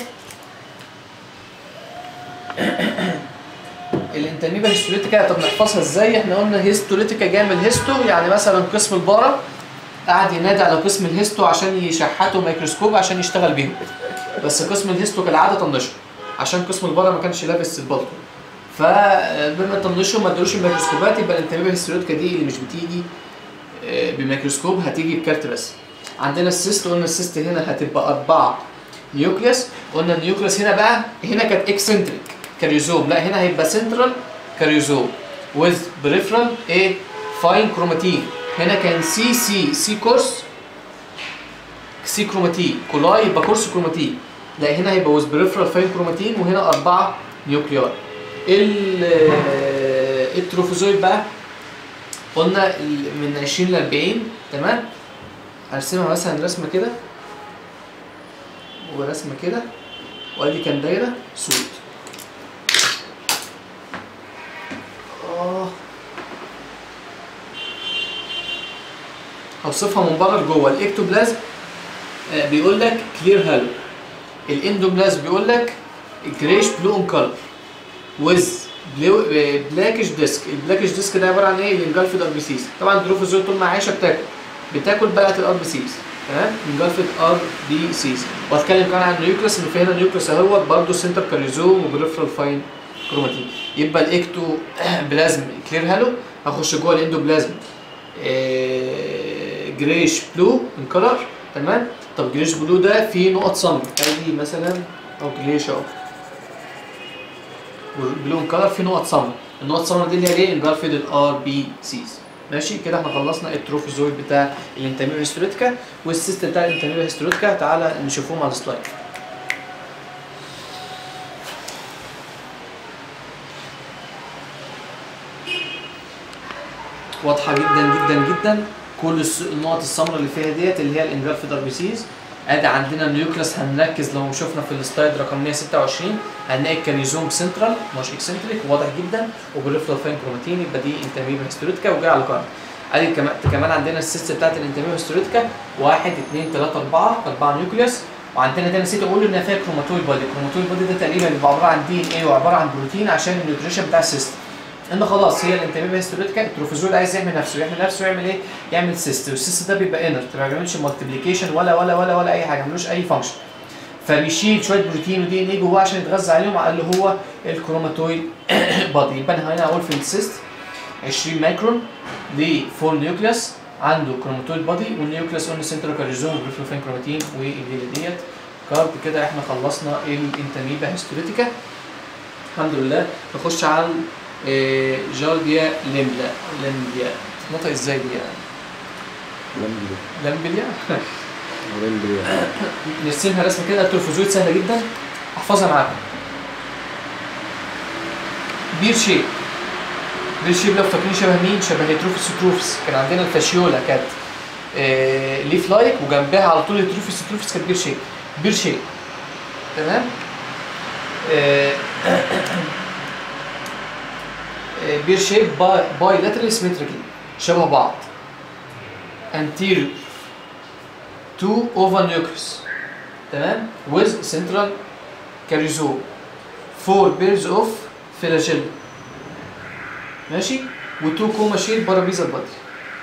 الانتاميبا هيستوليتيكا طب نحفظها ازاي؟ احنا قلنا هيستوليتيكا جايه من هيستو، يعني مثلا قسم البارا قعد ينادي على قسم الهيستو عشان يشحتوا ميكروسكوب عشان يشتغل بيهم، بس قسم الهيستو كالعاده طنشه عشان قسم البارا ما كانش لابس البلطو، فبما طنشوا ما ادولوش الميكروسكوبات. يبقى الانتاميبا هيستوليتيكا دي اللي مش بتيجي بميكروسكوب، هتيجي بكارت بس. عندنا السيست، قلنا السيست هنا هتبقى أربعة نيوكليوس. قلنا النيوكليوس هنا بقى هنا كانت اكسنتريك كاريوزوم، لا هنا هيبقى سنترال كاريوزوم ويز بريفرال ايه فاين كروماتين. هنا كان سي سي سي كورس سي كروماتين، كولاي يبقى كورس كروماتين، لا هنا هيبقى ويز بريفرال فاين كروماتين، وهنا أربعة نيوكليار. التروفوزويد بقى قلنا من عشرين ل أربعين، تمام. هرسمها مثلا رسمه كده ورسمه كده، وادي كام دايره سود. اه هوصفها من بره لجوه. الاكتوبلازم آه بيقول لك كلير هالو، الاندوبلازم بيقول لك جريش بلو ان كلر ويز بلاكش ديسك. البلاكش ديسك ده عباره عن ايه؟ الانجلفد ار بي سيز. طبعا التروفوزويد طول ما عايشه بتاكل بتاكل بقى الار بي سيز، تمام. انجلفد ار بي سيز. وهتكلم كمان عن النيوكليوس، ان في هنا نيوكليوس اهوت برضه سنتر كاريوزوم وبريفرال فاين كروماتين. يبقى الاكتو بلازم كلير هالو. هخش جوه الاندوبلازم إيه جريش بلو ان كلر، تمام. طب جريش بلو ده فيه نقط سمر، ادي مثلا او جريش اهو بلو ان كلر فيه نقط سمر. النقط السمر دي اللي هي ايه؟ انجلفد الار بي سيز. ماشي كده احنا خلصنا التروفوزويد بتاع الانتاميبا هيستوليتيكا والسيست بتاع الانتاميبا هيستوليتيكا. تعالى نشوفهم على السلايد. واضحه جدا جدا جدا كل النقط السمراء اللي فيها ديت اللي هي الانجلفد ار بي سيز. ادي عندنا النيوكليوس، هنركز لو شفنا في السلايد رقم مية وستة وعشرين هنلاقي الكاريوزوم سنترال مش اكسنتريك واضح جدا، وبريفرال فاين كروماتين، يبقى دي انتاميبا هيستوليتيكا وجاي على كارت. ادي كمان عندنا السيست بتاعت الانتاميبا هيستوليتيكا واحد اثنين ثلاثة أربعة، أربعة نيوكليوس. وعندنا ده نسيت اقول انها فيها كروماتويد بادي. الكروماتويد بادي ده تقريبا بيبقى عباره عن دي ان ايه وعباره عن بروتين عشان النيوتريشن بتاع السيست. ان خلاص هي الانتاميبا هيستوليتيكا التروفوزويد عايز يعمل نفسه يعمل نفسه يعمل ايه؟ يعمل سيست، والسيست ده بيبقى انرت ما بيعملش مالتيبليكيشن ولا ولا ولا ولا اي حاجه، ملوش اي فانكشن. فبيشيل شويه بروتين ودي ان ايه جواه عشان يتغذى عليهم اللي هو الكروماتويد بادي. يبقى انا هنا اقول في السيست عشرين مايكرون ل فور نيوكليوس عنده كروماتويد بادي، والنيوكليوس قلنا سنترال كاريوزوم وبريفرال فاين كروماتين والليله ديت كارد. كده احنا خلصنا الانتاميبا هيستوليتيكا الحمد لله. نخش على إيه جارديا ليمبلا. ليمبيا نطق ازاي دي يعني؟ لمبليا لمبليا لمبليا نرسمها رسمه كده. التروفوزويد سهله جدا احفظها معاكم. بير شيب، بير شيب لو فاكرين شبه مين؟ شبه هيتروفيس تروفس. كان عندنا الفاشيولا كانت إيه ليف لايك وجنبها على طول هيتروفيس تروفس كانت بير شيب. بير شيب تمام. إيه بير شيب باي لاترال سيمتريكلي شبه بعض. anterior to oval nucleus تمام with central caryosome four pairs of flagella ماشي و two coma shaped parabasal body.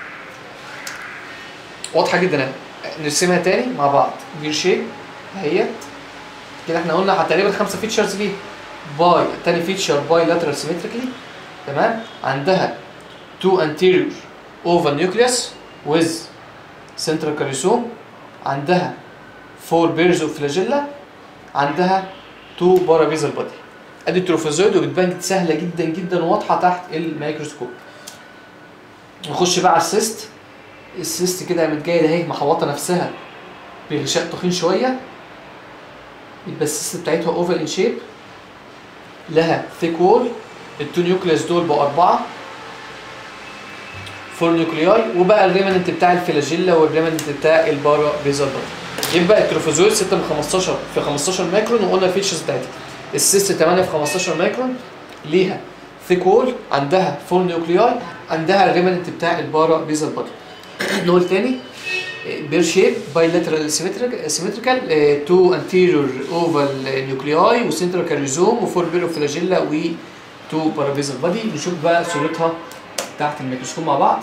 واضحه جدا اهي. نرسمها تاني مع بعض. بير شيب اهيت كده احنا قلنا تقريبا خمسه فيتشرز ليه. باي تاني فيتشر باي لاترال سيمتريكلي تمام. عندها two anterior oval nucleus with central caryosome. عندها four pairs of flagella. عندها two parabasal body. ادي التروفوزويد وبتبان سهله جدا جدا وواضحه تحت الميكروسكوب. نخش بقى على السيست. السيست كده قامت جايه اهي محوطه نفسها بغشاء تخين شويه. يبقى السيست بتاعتها اوفال ان شيب لها ثيك وول. التو نيوكليس دول بقوا اربعه فور نيوكلياي وبقى الريمننت بتاع الفلاجيلا والريمننت بتاع البارا بيزال بادي. يبقى التروفوزويد ستة من خمستاشر في خمستاشر مايكرون وقلنا الفيتشرز بتاعتها. السيست تمانية في خمستاشر مايكرون ليها ثيك وول عندها فور نيوكلياي عندها الريمننت بتاع البارا بيزال بادي. نقول تاني بير شيب بايلاترال سيمتريكال تو انتيريور اوفال نيوكلياي وسنترال كاريزوم وفور بيرو فلاجيلا و تو بارابيزال بادي. نشوف بقى صورتها تحت الميكروسكوب مع بعض.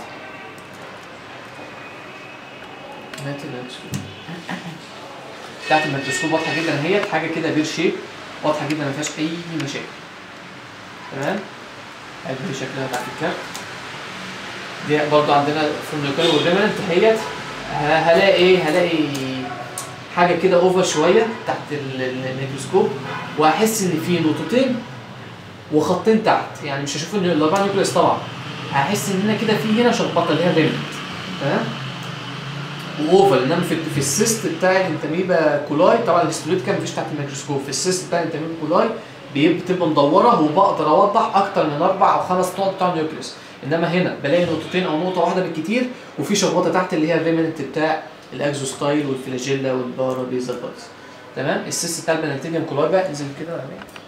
تحت الميكروسكوب واضحه جدا هي حاجه كده بير شيب واضحه جدا ما فيهاش اي مشاكل تمام. ادي شكلها تحت الكارت. دي برضو عندنا في النيوكلير والريمننت اهيت. هلاقي ايه؟ هلاقي حاجه كده اوفر شويه تحت الميكروسكوب وهحس ان في نقطتين وخطين تحت. يعني مش هشوف ان الاربعه نيوكليس طبعا. هحس ان هنا كده في هنا شخبطه اللي هي الريمننت تمام. واوفر انما في في السيست بتاع الانتاميبا كولاي طبعا الاستوليت كان مفيش تحت الميكروسكوب. في السيست بتاع الانتاميبا كولاي بتبقى مدوره وبقدر اوضح اكتر من اربع او خمس نقط بتاع النيوكليس. انما هنا بلاقي نقطتين او نقطه واحده بالكتير وفي شخبطه تحت اللي هي الريمننت بتاع الاكزوستايل والفلاجيلا والبارا بيزال بادز تمام. السيست بتاع البلانتيديوم كولاي بقى انزل كده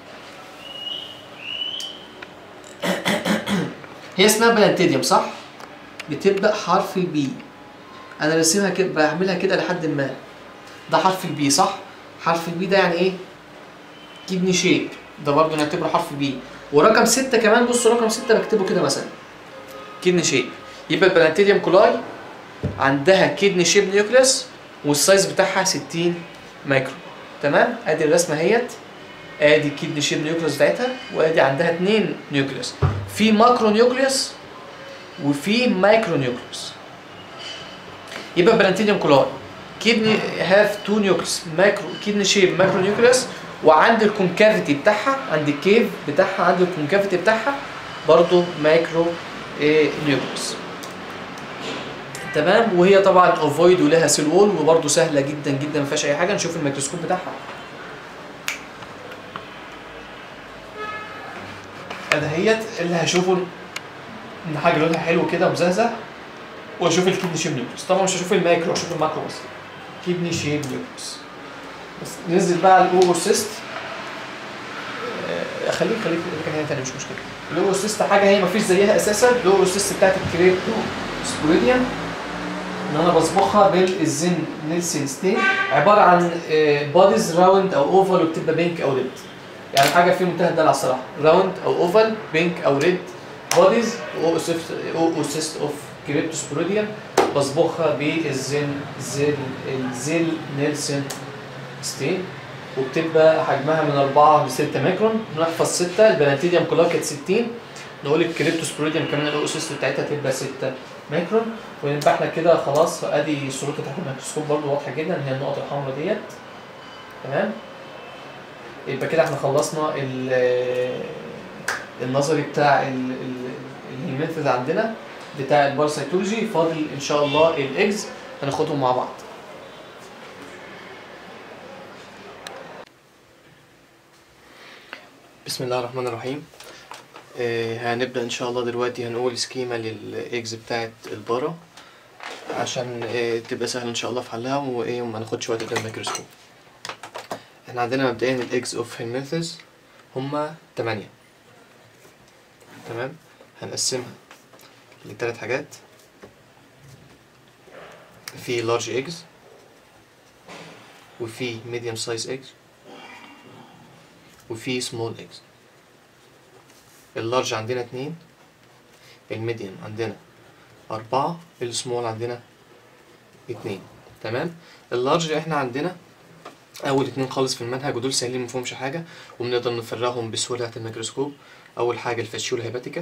هي اسمها بلانتيديوم صح؟ بتبدا حرف البي. انا راسمها كده بعملها كده لحد ما ده حرف البي صح؟ حرف البي ده يعني ايه؟ كيدني شيب. ده برضه نعتبره حرف بي. ورقم ستة كمان بصوا رقم ستة بكتبه كده مثلا كيدني شيب. يبقى البلانتيديوم كولاي عندها كيدني شيب نيوكليس والسايز بتاعها ستين مايكرون تمام. ادي الرسمه اهيت. ادي الكيدني شيب نيوكليس بتاعتها وادي عندها اتنين نيوكليس. في ماكرو نيوكليس وفي مايكرو نيوكليس. يبقى البلانتيديوم كولاي كيدني هاف تو نيوكليس ماكرو كيدني شيب ماكرو نيوكليس وعند الكونكافيتي بتاعها عند الكيف بتاعها عند الكونكافيتي بتاعها برضو مايكرو إيه نيوكليس تمام. وهي طبعا اوفويد ولها سيل وول وبرضو سهله جدا جدا ما فيهاش اي حاجه. نشوف الميكروسكوب بتاعها. ادهيت اللي هشوفه ان حاجه لونها حلو كده مزهزه واشوف الكيدني شيب نيوكليس. طبعا مش هشوف المايكرو هشوف الماكرو بس. كيدني شيب نيوكليس بس. ننزل بقى على الاوفرسيست. خليك خليك في حاجه ثانيه مش مشكله. الاوفرسيست حاجه هي مفيش زيها اساسا. الاوفرسيست بتاعت الكريبتو سبوريديوم ان انا بصبغها بالزين نيلسون ستين عباره عن بوديز راوند او اوفال وبتبقى بينك او ريد. يعني حاجه في منتهى الدلع الصراحه. راوند او اوفال بينك او ريد بوديز اوفرسيست اوف كريبتو سبوريديوم بصبغها بالزين زيل الزيل نيلسون ستين وبتبقى حجمها من اربعة ل ستة مايكرون. نحفظ ستة. البلانتيديوم كولاي كانت ستين. نقول الكريبتوسبوريديوم كمان الاوسيست بتاعتها تبقى ستة مايكرون. ونبقى احنا كده خلاص. ادي صورتها تحت الميكروسكوب برضه واضحه جدا هي النقط الحمراء ديت تمام. يبقى كده احنا خلصنا النظري بتاع الميثود عندنا بتاع الباراسيتولوجي. فاضل ان شاء الله الاكز هناخدهم مع بعض. بسم الله الرحمن الرحيم. آه هنبدأ ان شاء الله دلوقتي. هنقول سكيما للاكز بتاعت البارا عشان آه تبقى سهل ان شاء الله في حلها وايه وما ناخدش وقت قدام الميكروسكوب. احنا عندنا مبدئيا الاكز اوف هيلمنثس هما تمانية تمام. هنقسمها لثلاث حاجات. في لارج ايجز وفي ميديوم سايز ايجز وفي سمول ايجز. اللارج عندنا اتنين، الميديوم عندنا أربعة، السمول عندنا اتنين. تمام. اللارج احنا عندنا أول اتنين خالص في المنهج ودول سهلين مفهومش حاجة وبنقدر نفرغهم بسهولة تحت الميكروسكوب. أول حاجة الفاشيولا هيباتيكا،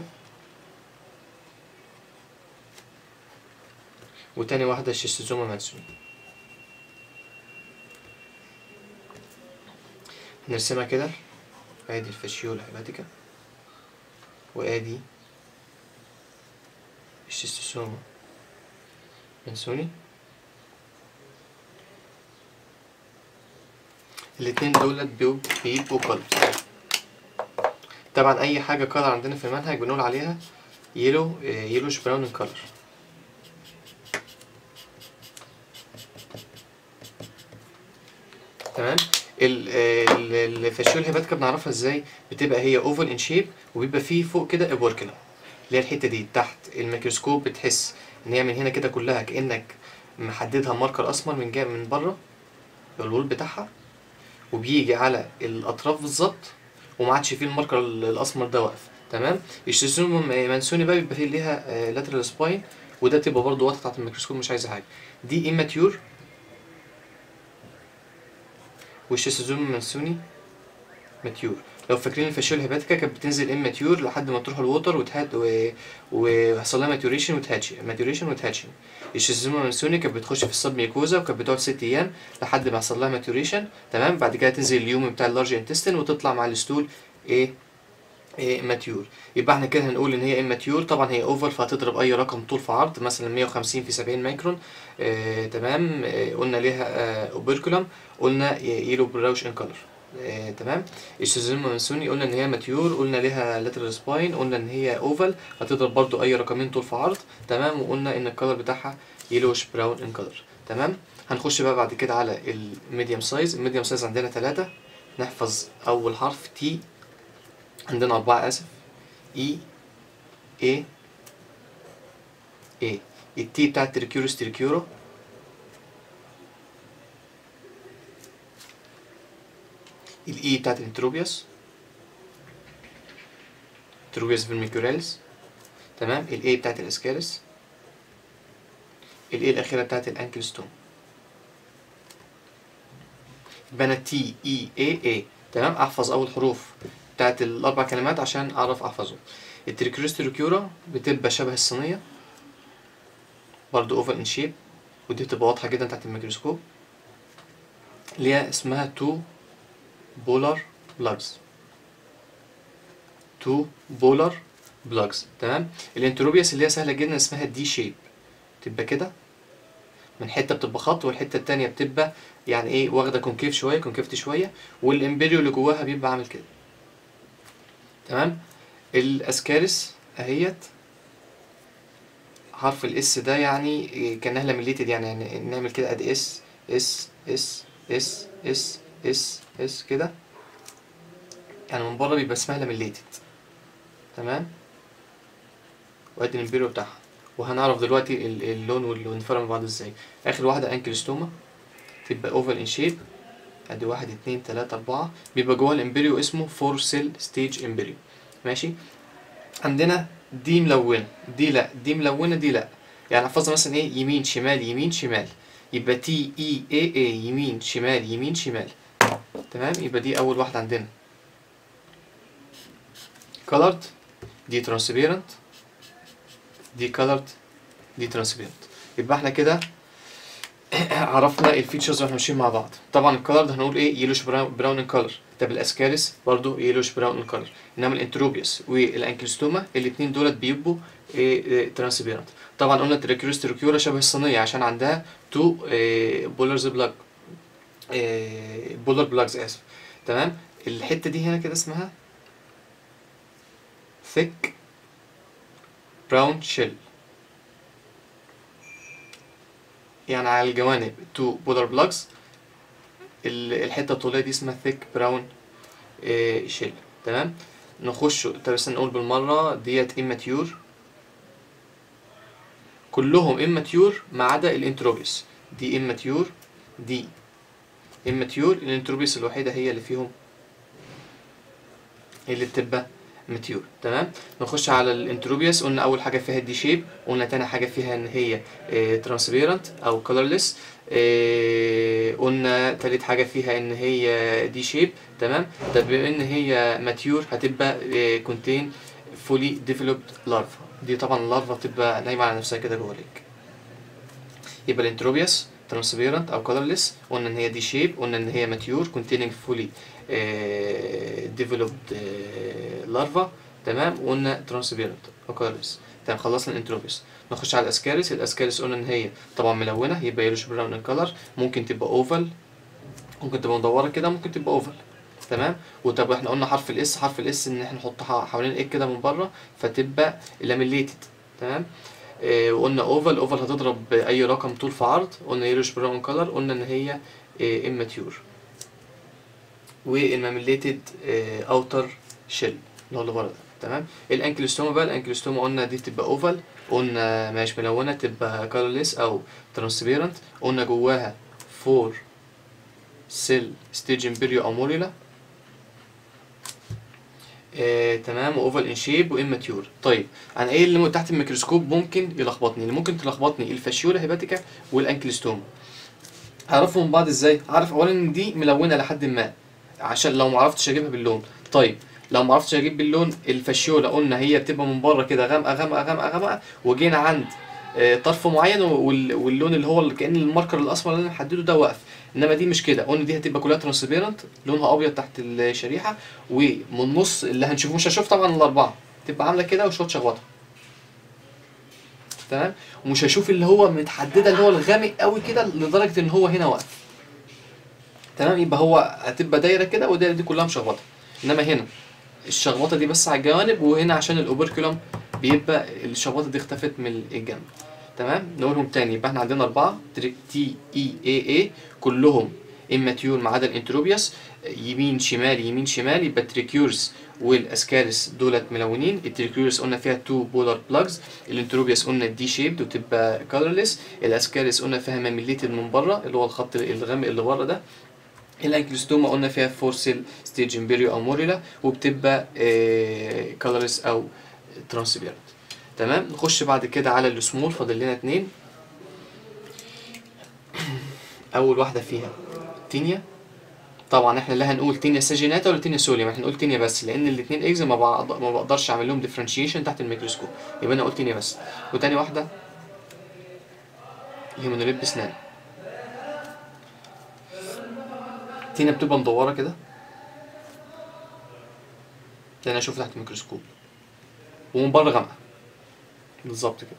وتاني واحدة الشيستوزوما مانسوني. هنرسمها كده، ادي الفاشيولا هيباتيكا وادي الشيستوزوما مانسوني. الاتنين دولت بيبقوا كولر. طبعا اي حاجة كولر عندنا في المنهج بنقول عليها يلو يلوش براون كولر. تمام. الفاشيولا هيباتيكا بنعرفها ازاي؟ بتبقى هي اوفال ان شيب وبيبقى فيه فوق كده ابوركلم اللي هي الحته دي تحت الميكروسكوب، بتحس ان هي من هنا كده كلها كانك محددها ماركر اسمر من جاي من بره الوول بتاعها، وبيجي على الاطراف بالظبط وما عادش فيه الماركر الاسمر ده واقف. تمام. الشيستوزوما مانسوني بقى بيبقى فيه ليها لاترال سباين وده بتبقى برضه واضحه تحت الميكروسكوب مش عايزه حاجه. دي اماتيور، والشيستوزوما مانسوني ماتيور. لو فاكرين الفاشيولا هيباتيكا كانت بتنزل ام ماتيور لحد ما تروح الووتر وتهاد و... ويحصل لها ماتيوريشن وتهاتش ماتيوريشن وتهاتشنج. الشيستوزوما مانسوني كانت بتخش في السب ميكوزا وكانت بتقعد ست ايام لحد ما يحصل لها ماتيوريشن. تمام. بعد كده تنزل اليوم بتاع اللارج انتستين وتطلع مع الستول ايه ايه ماتيور. يبقى احنا كده هنقول ان هي اماتيور. طبعا هي اوفر فهتضرب اي رقم طول في عرض، مثلا مية وخمسين في سبعين مايكرون. اه تمام. اه قلنا ليها اه اوبركولم، قلنا يلو براوش ان كلر. اه تمام. الشيستوزوما مانسوني قلنا ان هي ماتيور، قلنا ليها لاترال سباين، قلنا ان هي اوفال هتضرب برضو اي رقمين طول في عرض. تمام. وقلنا ان الكلر بتاعها يلوش براون ان كلر. تمام. هنخش بقى بعد كده على الميديوم سايز. الميديوم سايز عندنا ثلاثة، نحفظ اول حرف تي، عندنا أربعة آسف، إي إيه إيه. التي بتاعت تريكيوروس تريكيورو، الإي بتاعت الانتروبيوس انتروبيوس فيرميكوراليس. تمام. الإيه بتاعت الأسكاريس، الإيه الأخيرة بتاعت الأنكلستوم. يبقى أنا تي إي إيه إيه. تمام. أحفظ أول حروف بتاعت الأربع كلمات عشان أعرف أحفظهم. التريكيوروس تريكيورا بتبقى شبه الصينية برضه اوفال ان شيب، ودي بتبقى واضحة جدا تحت الميكروسكوب، اللي هي اسمها تو بولار بلاجز. تو بولار بلاجز. تمام. الانتروبيوس اللي هي سهلة جدا اسمها دي شيب، تبقى كده من حتة بتبقى خط والحتة التانية بتبقى يعني ايه واخدة كونكيف شوية كونكيفتي شوية، والامبريو اللي جواها بيبقى عامل كده. تمام. الاسكاريس اهيت حرف الاس ده يعني كانها لاميليتد، يعني, يعني نعمل كده ادي اس اس اس اس اس اس اس كده، يعني من بره بيبقى اسمها لاميليتد. تمام. وادي الامبيريو بتاعها، وهنعرف دلوقتي اللون والانفرام من بعض ازاي. اخر واحده انكلستوما تبقى اوفال ان شيب، ادي واحد اتنين تلاتة اربعة، بيبقى جوه الامبيريو اسمه فور سيل ستيج امبيريو. ماشي. عندنا دي ملونه، دي لا، دي ملونه دي لا، يعني احفظها مثلا ايه يمين شمال يمين شمال، يبقى تي اي اي اي يمين شمال يمين شمال. تمام. يبقى دي اول واحده عندنا colored، دي transparent، دي colored، دي transparent. يبقى احنا كده عرفنا الفيتشرز واحنا ماشيين مع بعض. طبعا الكولرد هنقول ايه يلوش براون ان كولر. طب الاسكاريس برضو يلوش براون ان كولر، انما الانتروبيوس والانكلستوما الاثنين دولت بيبقوا إيه ترانسبيرنت. طبعا قلنا التريكيوروس تريكيورا شبه الصينيه عشان عندها تو إيه بولرز بلاج إيه بولر بلاجز اسف. تمام. الحته دي هنا كده اسمها thick brown shell، يعني على الجوانب تو بولر بلاجز، الحته الطوليه دي اسمها thick brown shell. تمام. نخش طب بس نقول بالمره ديت immature كلهم اماتيور ما عدا الانتروبيوس. دي اماتيور، دي اماتيور، الانتروبيوس الوحيده هي اللي فيهم اللي بتبقى ماتيور. تمام. نخش على الانتروبيوس. قلنا اول حاجه فيها دي شيب، قلنا تاني حاجه فيها ان هي ترانسبيرنت او كولرلس، قلنا تالت حاجه فيها ان هي دي شيب. تمام. طب بما ان هي ماتيور هتبقى كونتين فولي ديفلوبد لارفا. دي طبعا اللارفا بتبقى نايمه على نفسها كده جوه الليج. يبقى الانتروبيوس ترانسبيرنت او كولرلس، قلنا ان هي دي شيب، قلنا ان هي ماتيور كونتيننج فولي ديفلوبد لارفا. تمام. وقلنا ترانسبيرنت او كولرلس. تمام. خلصنا الانتروبيوس. نخش على الاسكاريس. الاسكاريس قلنا ان هي طبعا ملونه، يبقى يلوش براون ان كلر، ممكن تبقى اوفال، ممكن تبقى مدوره كده، ممكن تبقى اوفال. تمام. وطب احنا قلنا حرف الاس، حرف الاس ان احنا نحطها حوالين الايد كده من بره فتبقى لاميليتد. تمام. اه وقلنا اوفال، اوفال هتضرب اي رقم طول في عرض. قلنا يلوش براون كلر، قلنا ان هي اه اماتيور. والماميليتد اه اوتر شيل اللي هو اللي بره ده. تمام. الانكلوستوما بقى، الانكلوستوما قلنا دي تبقى اوفال، قلنا مش ملونه تبقى كولرلس او ترانسبيرنت، قلنا جواها فور سيل ستيج امبريو او موريلا. آه، تمام. واوفال ان شيب واماتيور. طيب انا ايه اللي تحت الميكروسكوب ممكن يلخبطني؟ اللي ممكن تلخبطني الفاشيولا هيباتيكا والانكلوستوما. هعرفهم من بعض ازاي؟ عارف اولا ان دي ملونه لحد ما، عشان لو ما عرفتش اجيبها باللون. طيب لو ما عرفتش اجيب باللون الفاشيولا، قلنا هي بتبقى من بره كده غامقه غامقه غامقه غامقه، وجينا عند آه، طرف معين واللون اللي هو كأن الماركر الاسمر اللي انا محدده ده واقف. انما دي مش كده، قلنا دي هتبقى كلها ترانسبيرنت، لونها ابيض تحت الشريحه، ومن النص اللي هنشوفه مش هشوف طبعا الاربعه، تبقى عامله كده وشويه شخبطه. تمام. ومش هشوف اللي هو متحدده اللي هو الغامق قوي كده لدرجه ان هو هنا واقف. تمام. يبقى هو هتبقى دايره كده، والدايره دي كلها مشخبطه. انما هنا الشخبطه دي بس على الجوانب، وهنا عشان الاوبركولوم بيبقى الشخبطه دي اختفت من الجنب. تمام. نقولهم تاني. يبقى احنا عندنا اربعه تي اي اي اي كلهم اماتيور ما عدا الانتروبيوس. يمين شمال يمين شمال، يبقى التريكيورس والاسكاريس دولت ملونين. التريكيورس قلنا فيها تو بولار بلاجز، الانتروبيوس قلنا دي شيبد وتبقى كولرلس، الاسكاريس قلنا فيها ماميليتد من بره اللي هو الخط الغامق اللي بره ده. الانكلوستوما قلنا فيها فور سيل ستيج امبريو او موريلا، وبتبقى كولرلس او ترانسبيرنت. تمام. نخش بعد كده على السمول، فاضل لنا اتنين. اول واحده فيها تينيا. طبعا احنا لا هنقول تينيا ساجيناتا ولا تينيا سوليوم، احنا هنقول تينيا بس، لان الاثنين ايجز ما, ما بقدرش اعمل لهم ديفرنشيشن تحت الميكروسكوب، يبقى انا قلت تينيا بس. وتاني واحده الهيمونوليب بسنان. تينيا بتبقى مدوره كده، ده انا اشوف تحت الميكروسكوب، ومن بره غامقه بالظبط كده.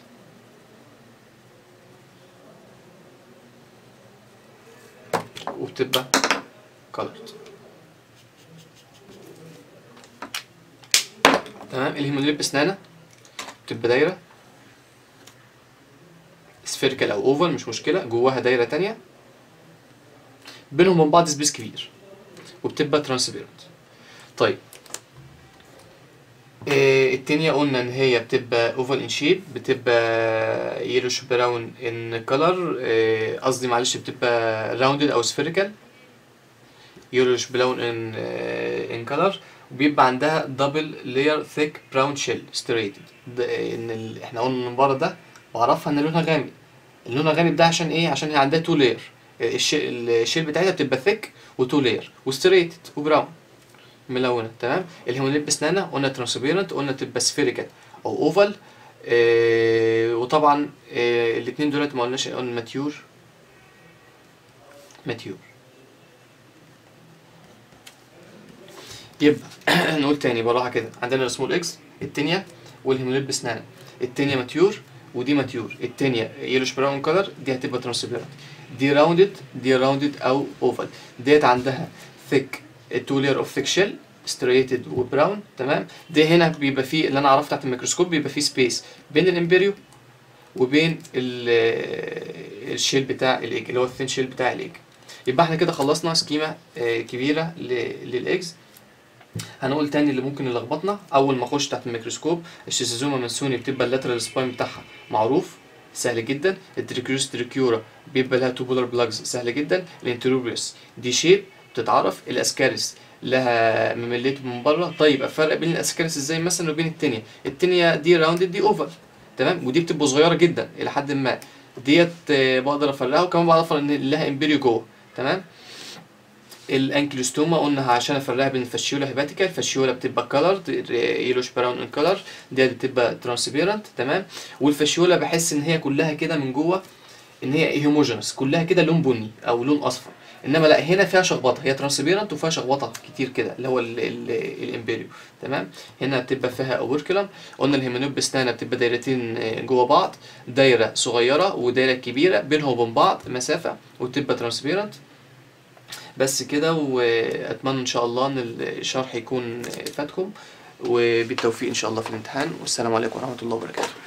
وبتبقى colored. تمام. الهيموليب بسنانه بتبقى دايره سفيريكال او اوفال مش مشكله، جواها دايره تانية بينهم من بعض سبيس كبير، وبتبقى ترانسبيرنت. طيب آه التانية قلنا ان هي بتبقى اوفال ان شيب، بتبقى يلوش براون ان كلر، قصدي آه معلش بتبقى راوندد او سفيريكال، يلوش براون ان ان كلر، وبيبقى عندها دبل لاير ثيك براون شيل ستريتد. ان ال... احنا قلنا من بره ده بعرفها ان لونها غامق. اللون الغامق ده عشان ايه؟ عشان هي عندها تو لاير، الشيل بتاعتها بتبقى ثيك وتو لاير وستريتد وبراون ملونه. تمام. الهيموليب بسنانه قلنا ترانسبيرنت، قلنا تبقى سفيريكال او اوفال. آه وطبعا آه الاثنين دولت ما قلناش، قلنا ماتيور ماتيور. يبقى نقول تاني بالراحه كده. عندنا السمول اكس التانية والهيموليب بسنانه. التانية ماتيور ودي ماتيور. التانية يلوش براون كلر، دي هتبقى ترانسبيرنت. دي راوندد، دي راوندد او اوفال. ديت عندها ثيك تو لاير اوف ثيك شيل ستريتد وبراون. تمام. ده هنا بيبقى فيه اللي انا عرفت تحت الميكروسكوب، بيبقى فيه سبيس بين الامبريو وبين الشيل بتاع الايج اللي هو الثين شيل بتاع الايج. يبقى احنا كده خلصنا سكيمه كبيره للايجز. هنقول تاني اللي ممكن يلخبطنا. اول ما اخش تحت الميكروسكوب الشيزوزوما منسوني بتبقى اللاترال سباين بتاعها معروف سهل جدا. التريكيوس تريكيورا بيبقى لها توبولار بلاجز، سهل جدا. الانتروبريس دي شيب بتتعرف. الاسكاريس لها ممليت من بره. طيب الفرق بين الاسكاريس ازاي مثلا وبين التانية؟ التانية دي راوندد دي اوفر، تمام، ودي بتبقى صغيره جدا الى حد ما. ديت بقدر افرقها، وكمان بعرف ان لها امبريو جوه، تمام. الانكلوستوما قلنا عشان افرقها بين الفاشيولا هيباتيكا. الفاشيولا بتبقى كلرد يلوش براون ان كلر، ديت بتبقى ترانسبيرنت، تمام. والفاشيولا بحس ان هي كلها كده من جوه ان هي هيموجينس، كلها كده لون بني او لون اصفر. انما لا، هنا فيها شخبطه، هي ترانسبيرنت وفيها شخبطه كتير كده اللي هو الامبيريو، تمام. هنا بتبقى فيها اوركلم. قلنا الهيمانويد بستانا بتبقى دايرتين جوه بعض، دايره صغيره ودايره كبيره بينهم وبين بعض مسافه، وتبقى ترانسبيرنت. بس كده، واتمنى ان شاء الله ان الشرح يكون فاتكم، وبالتوفيق ان شاء الله في الامتحان. والسلام عليكم ورحمه الله وبركاته.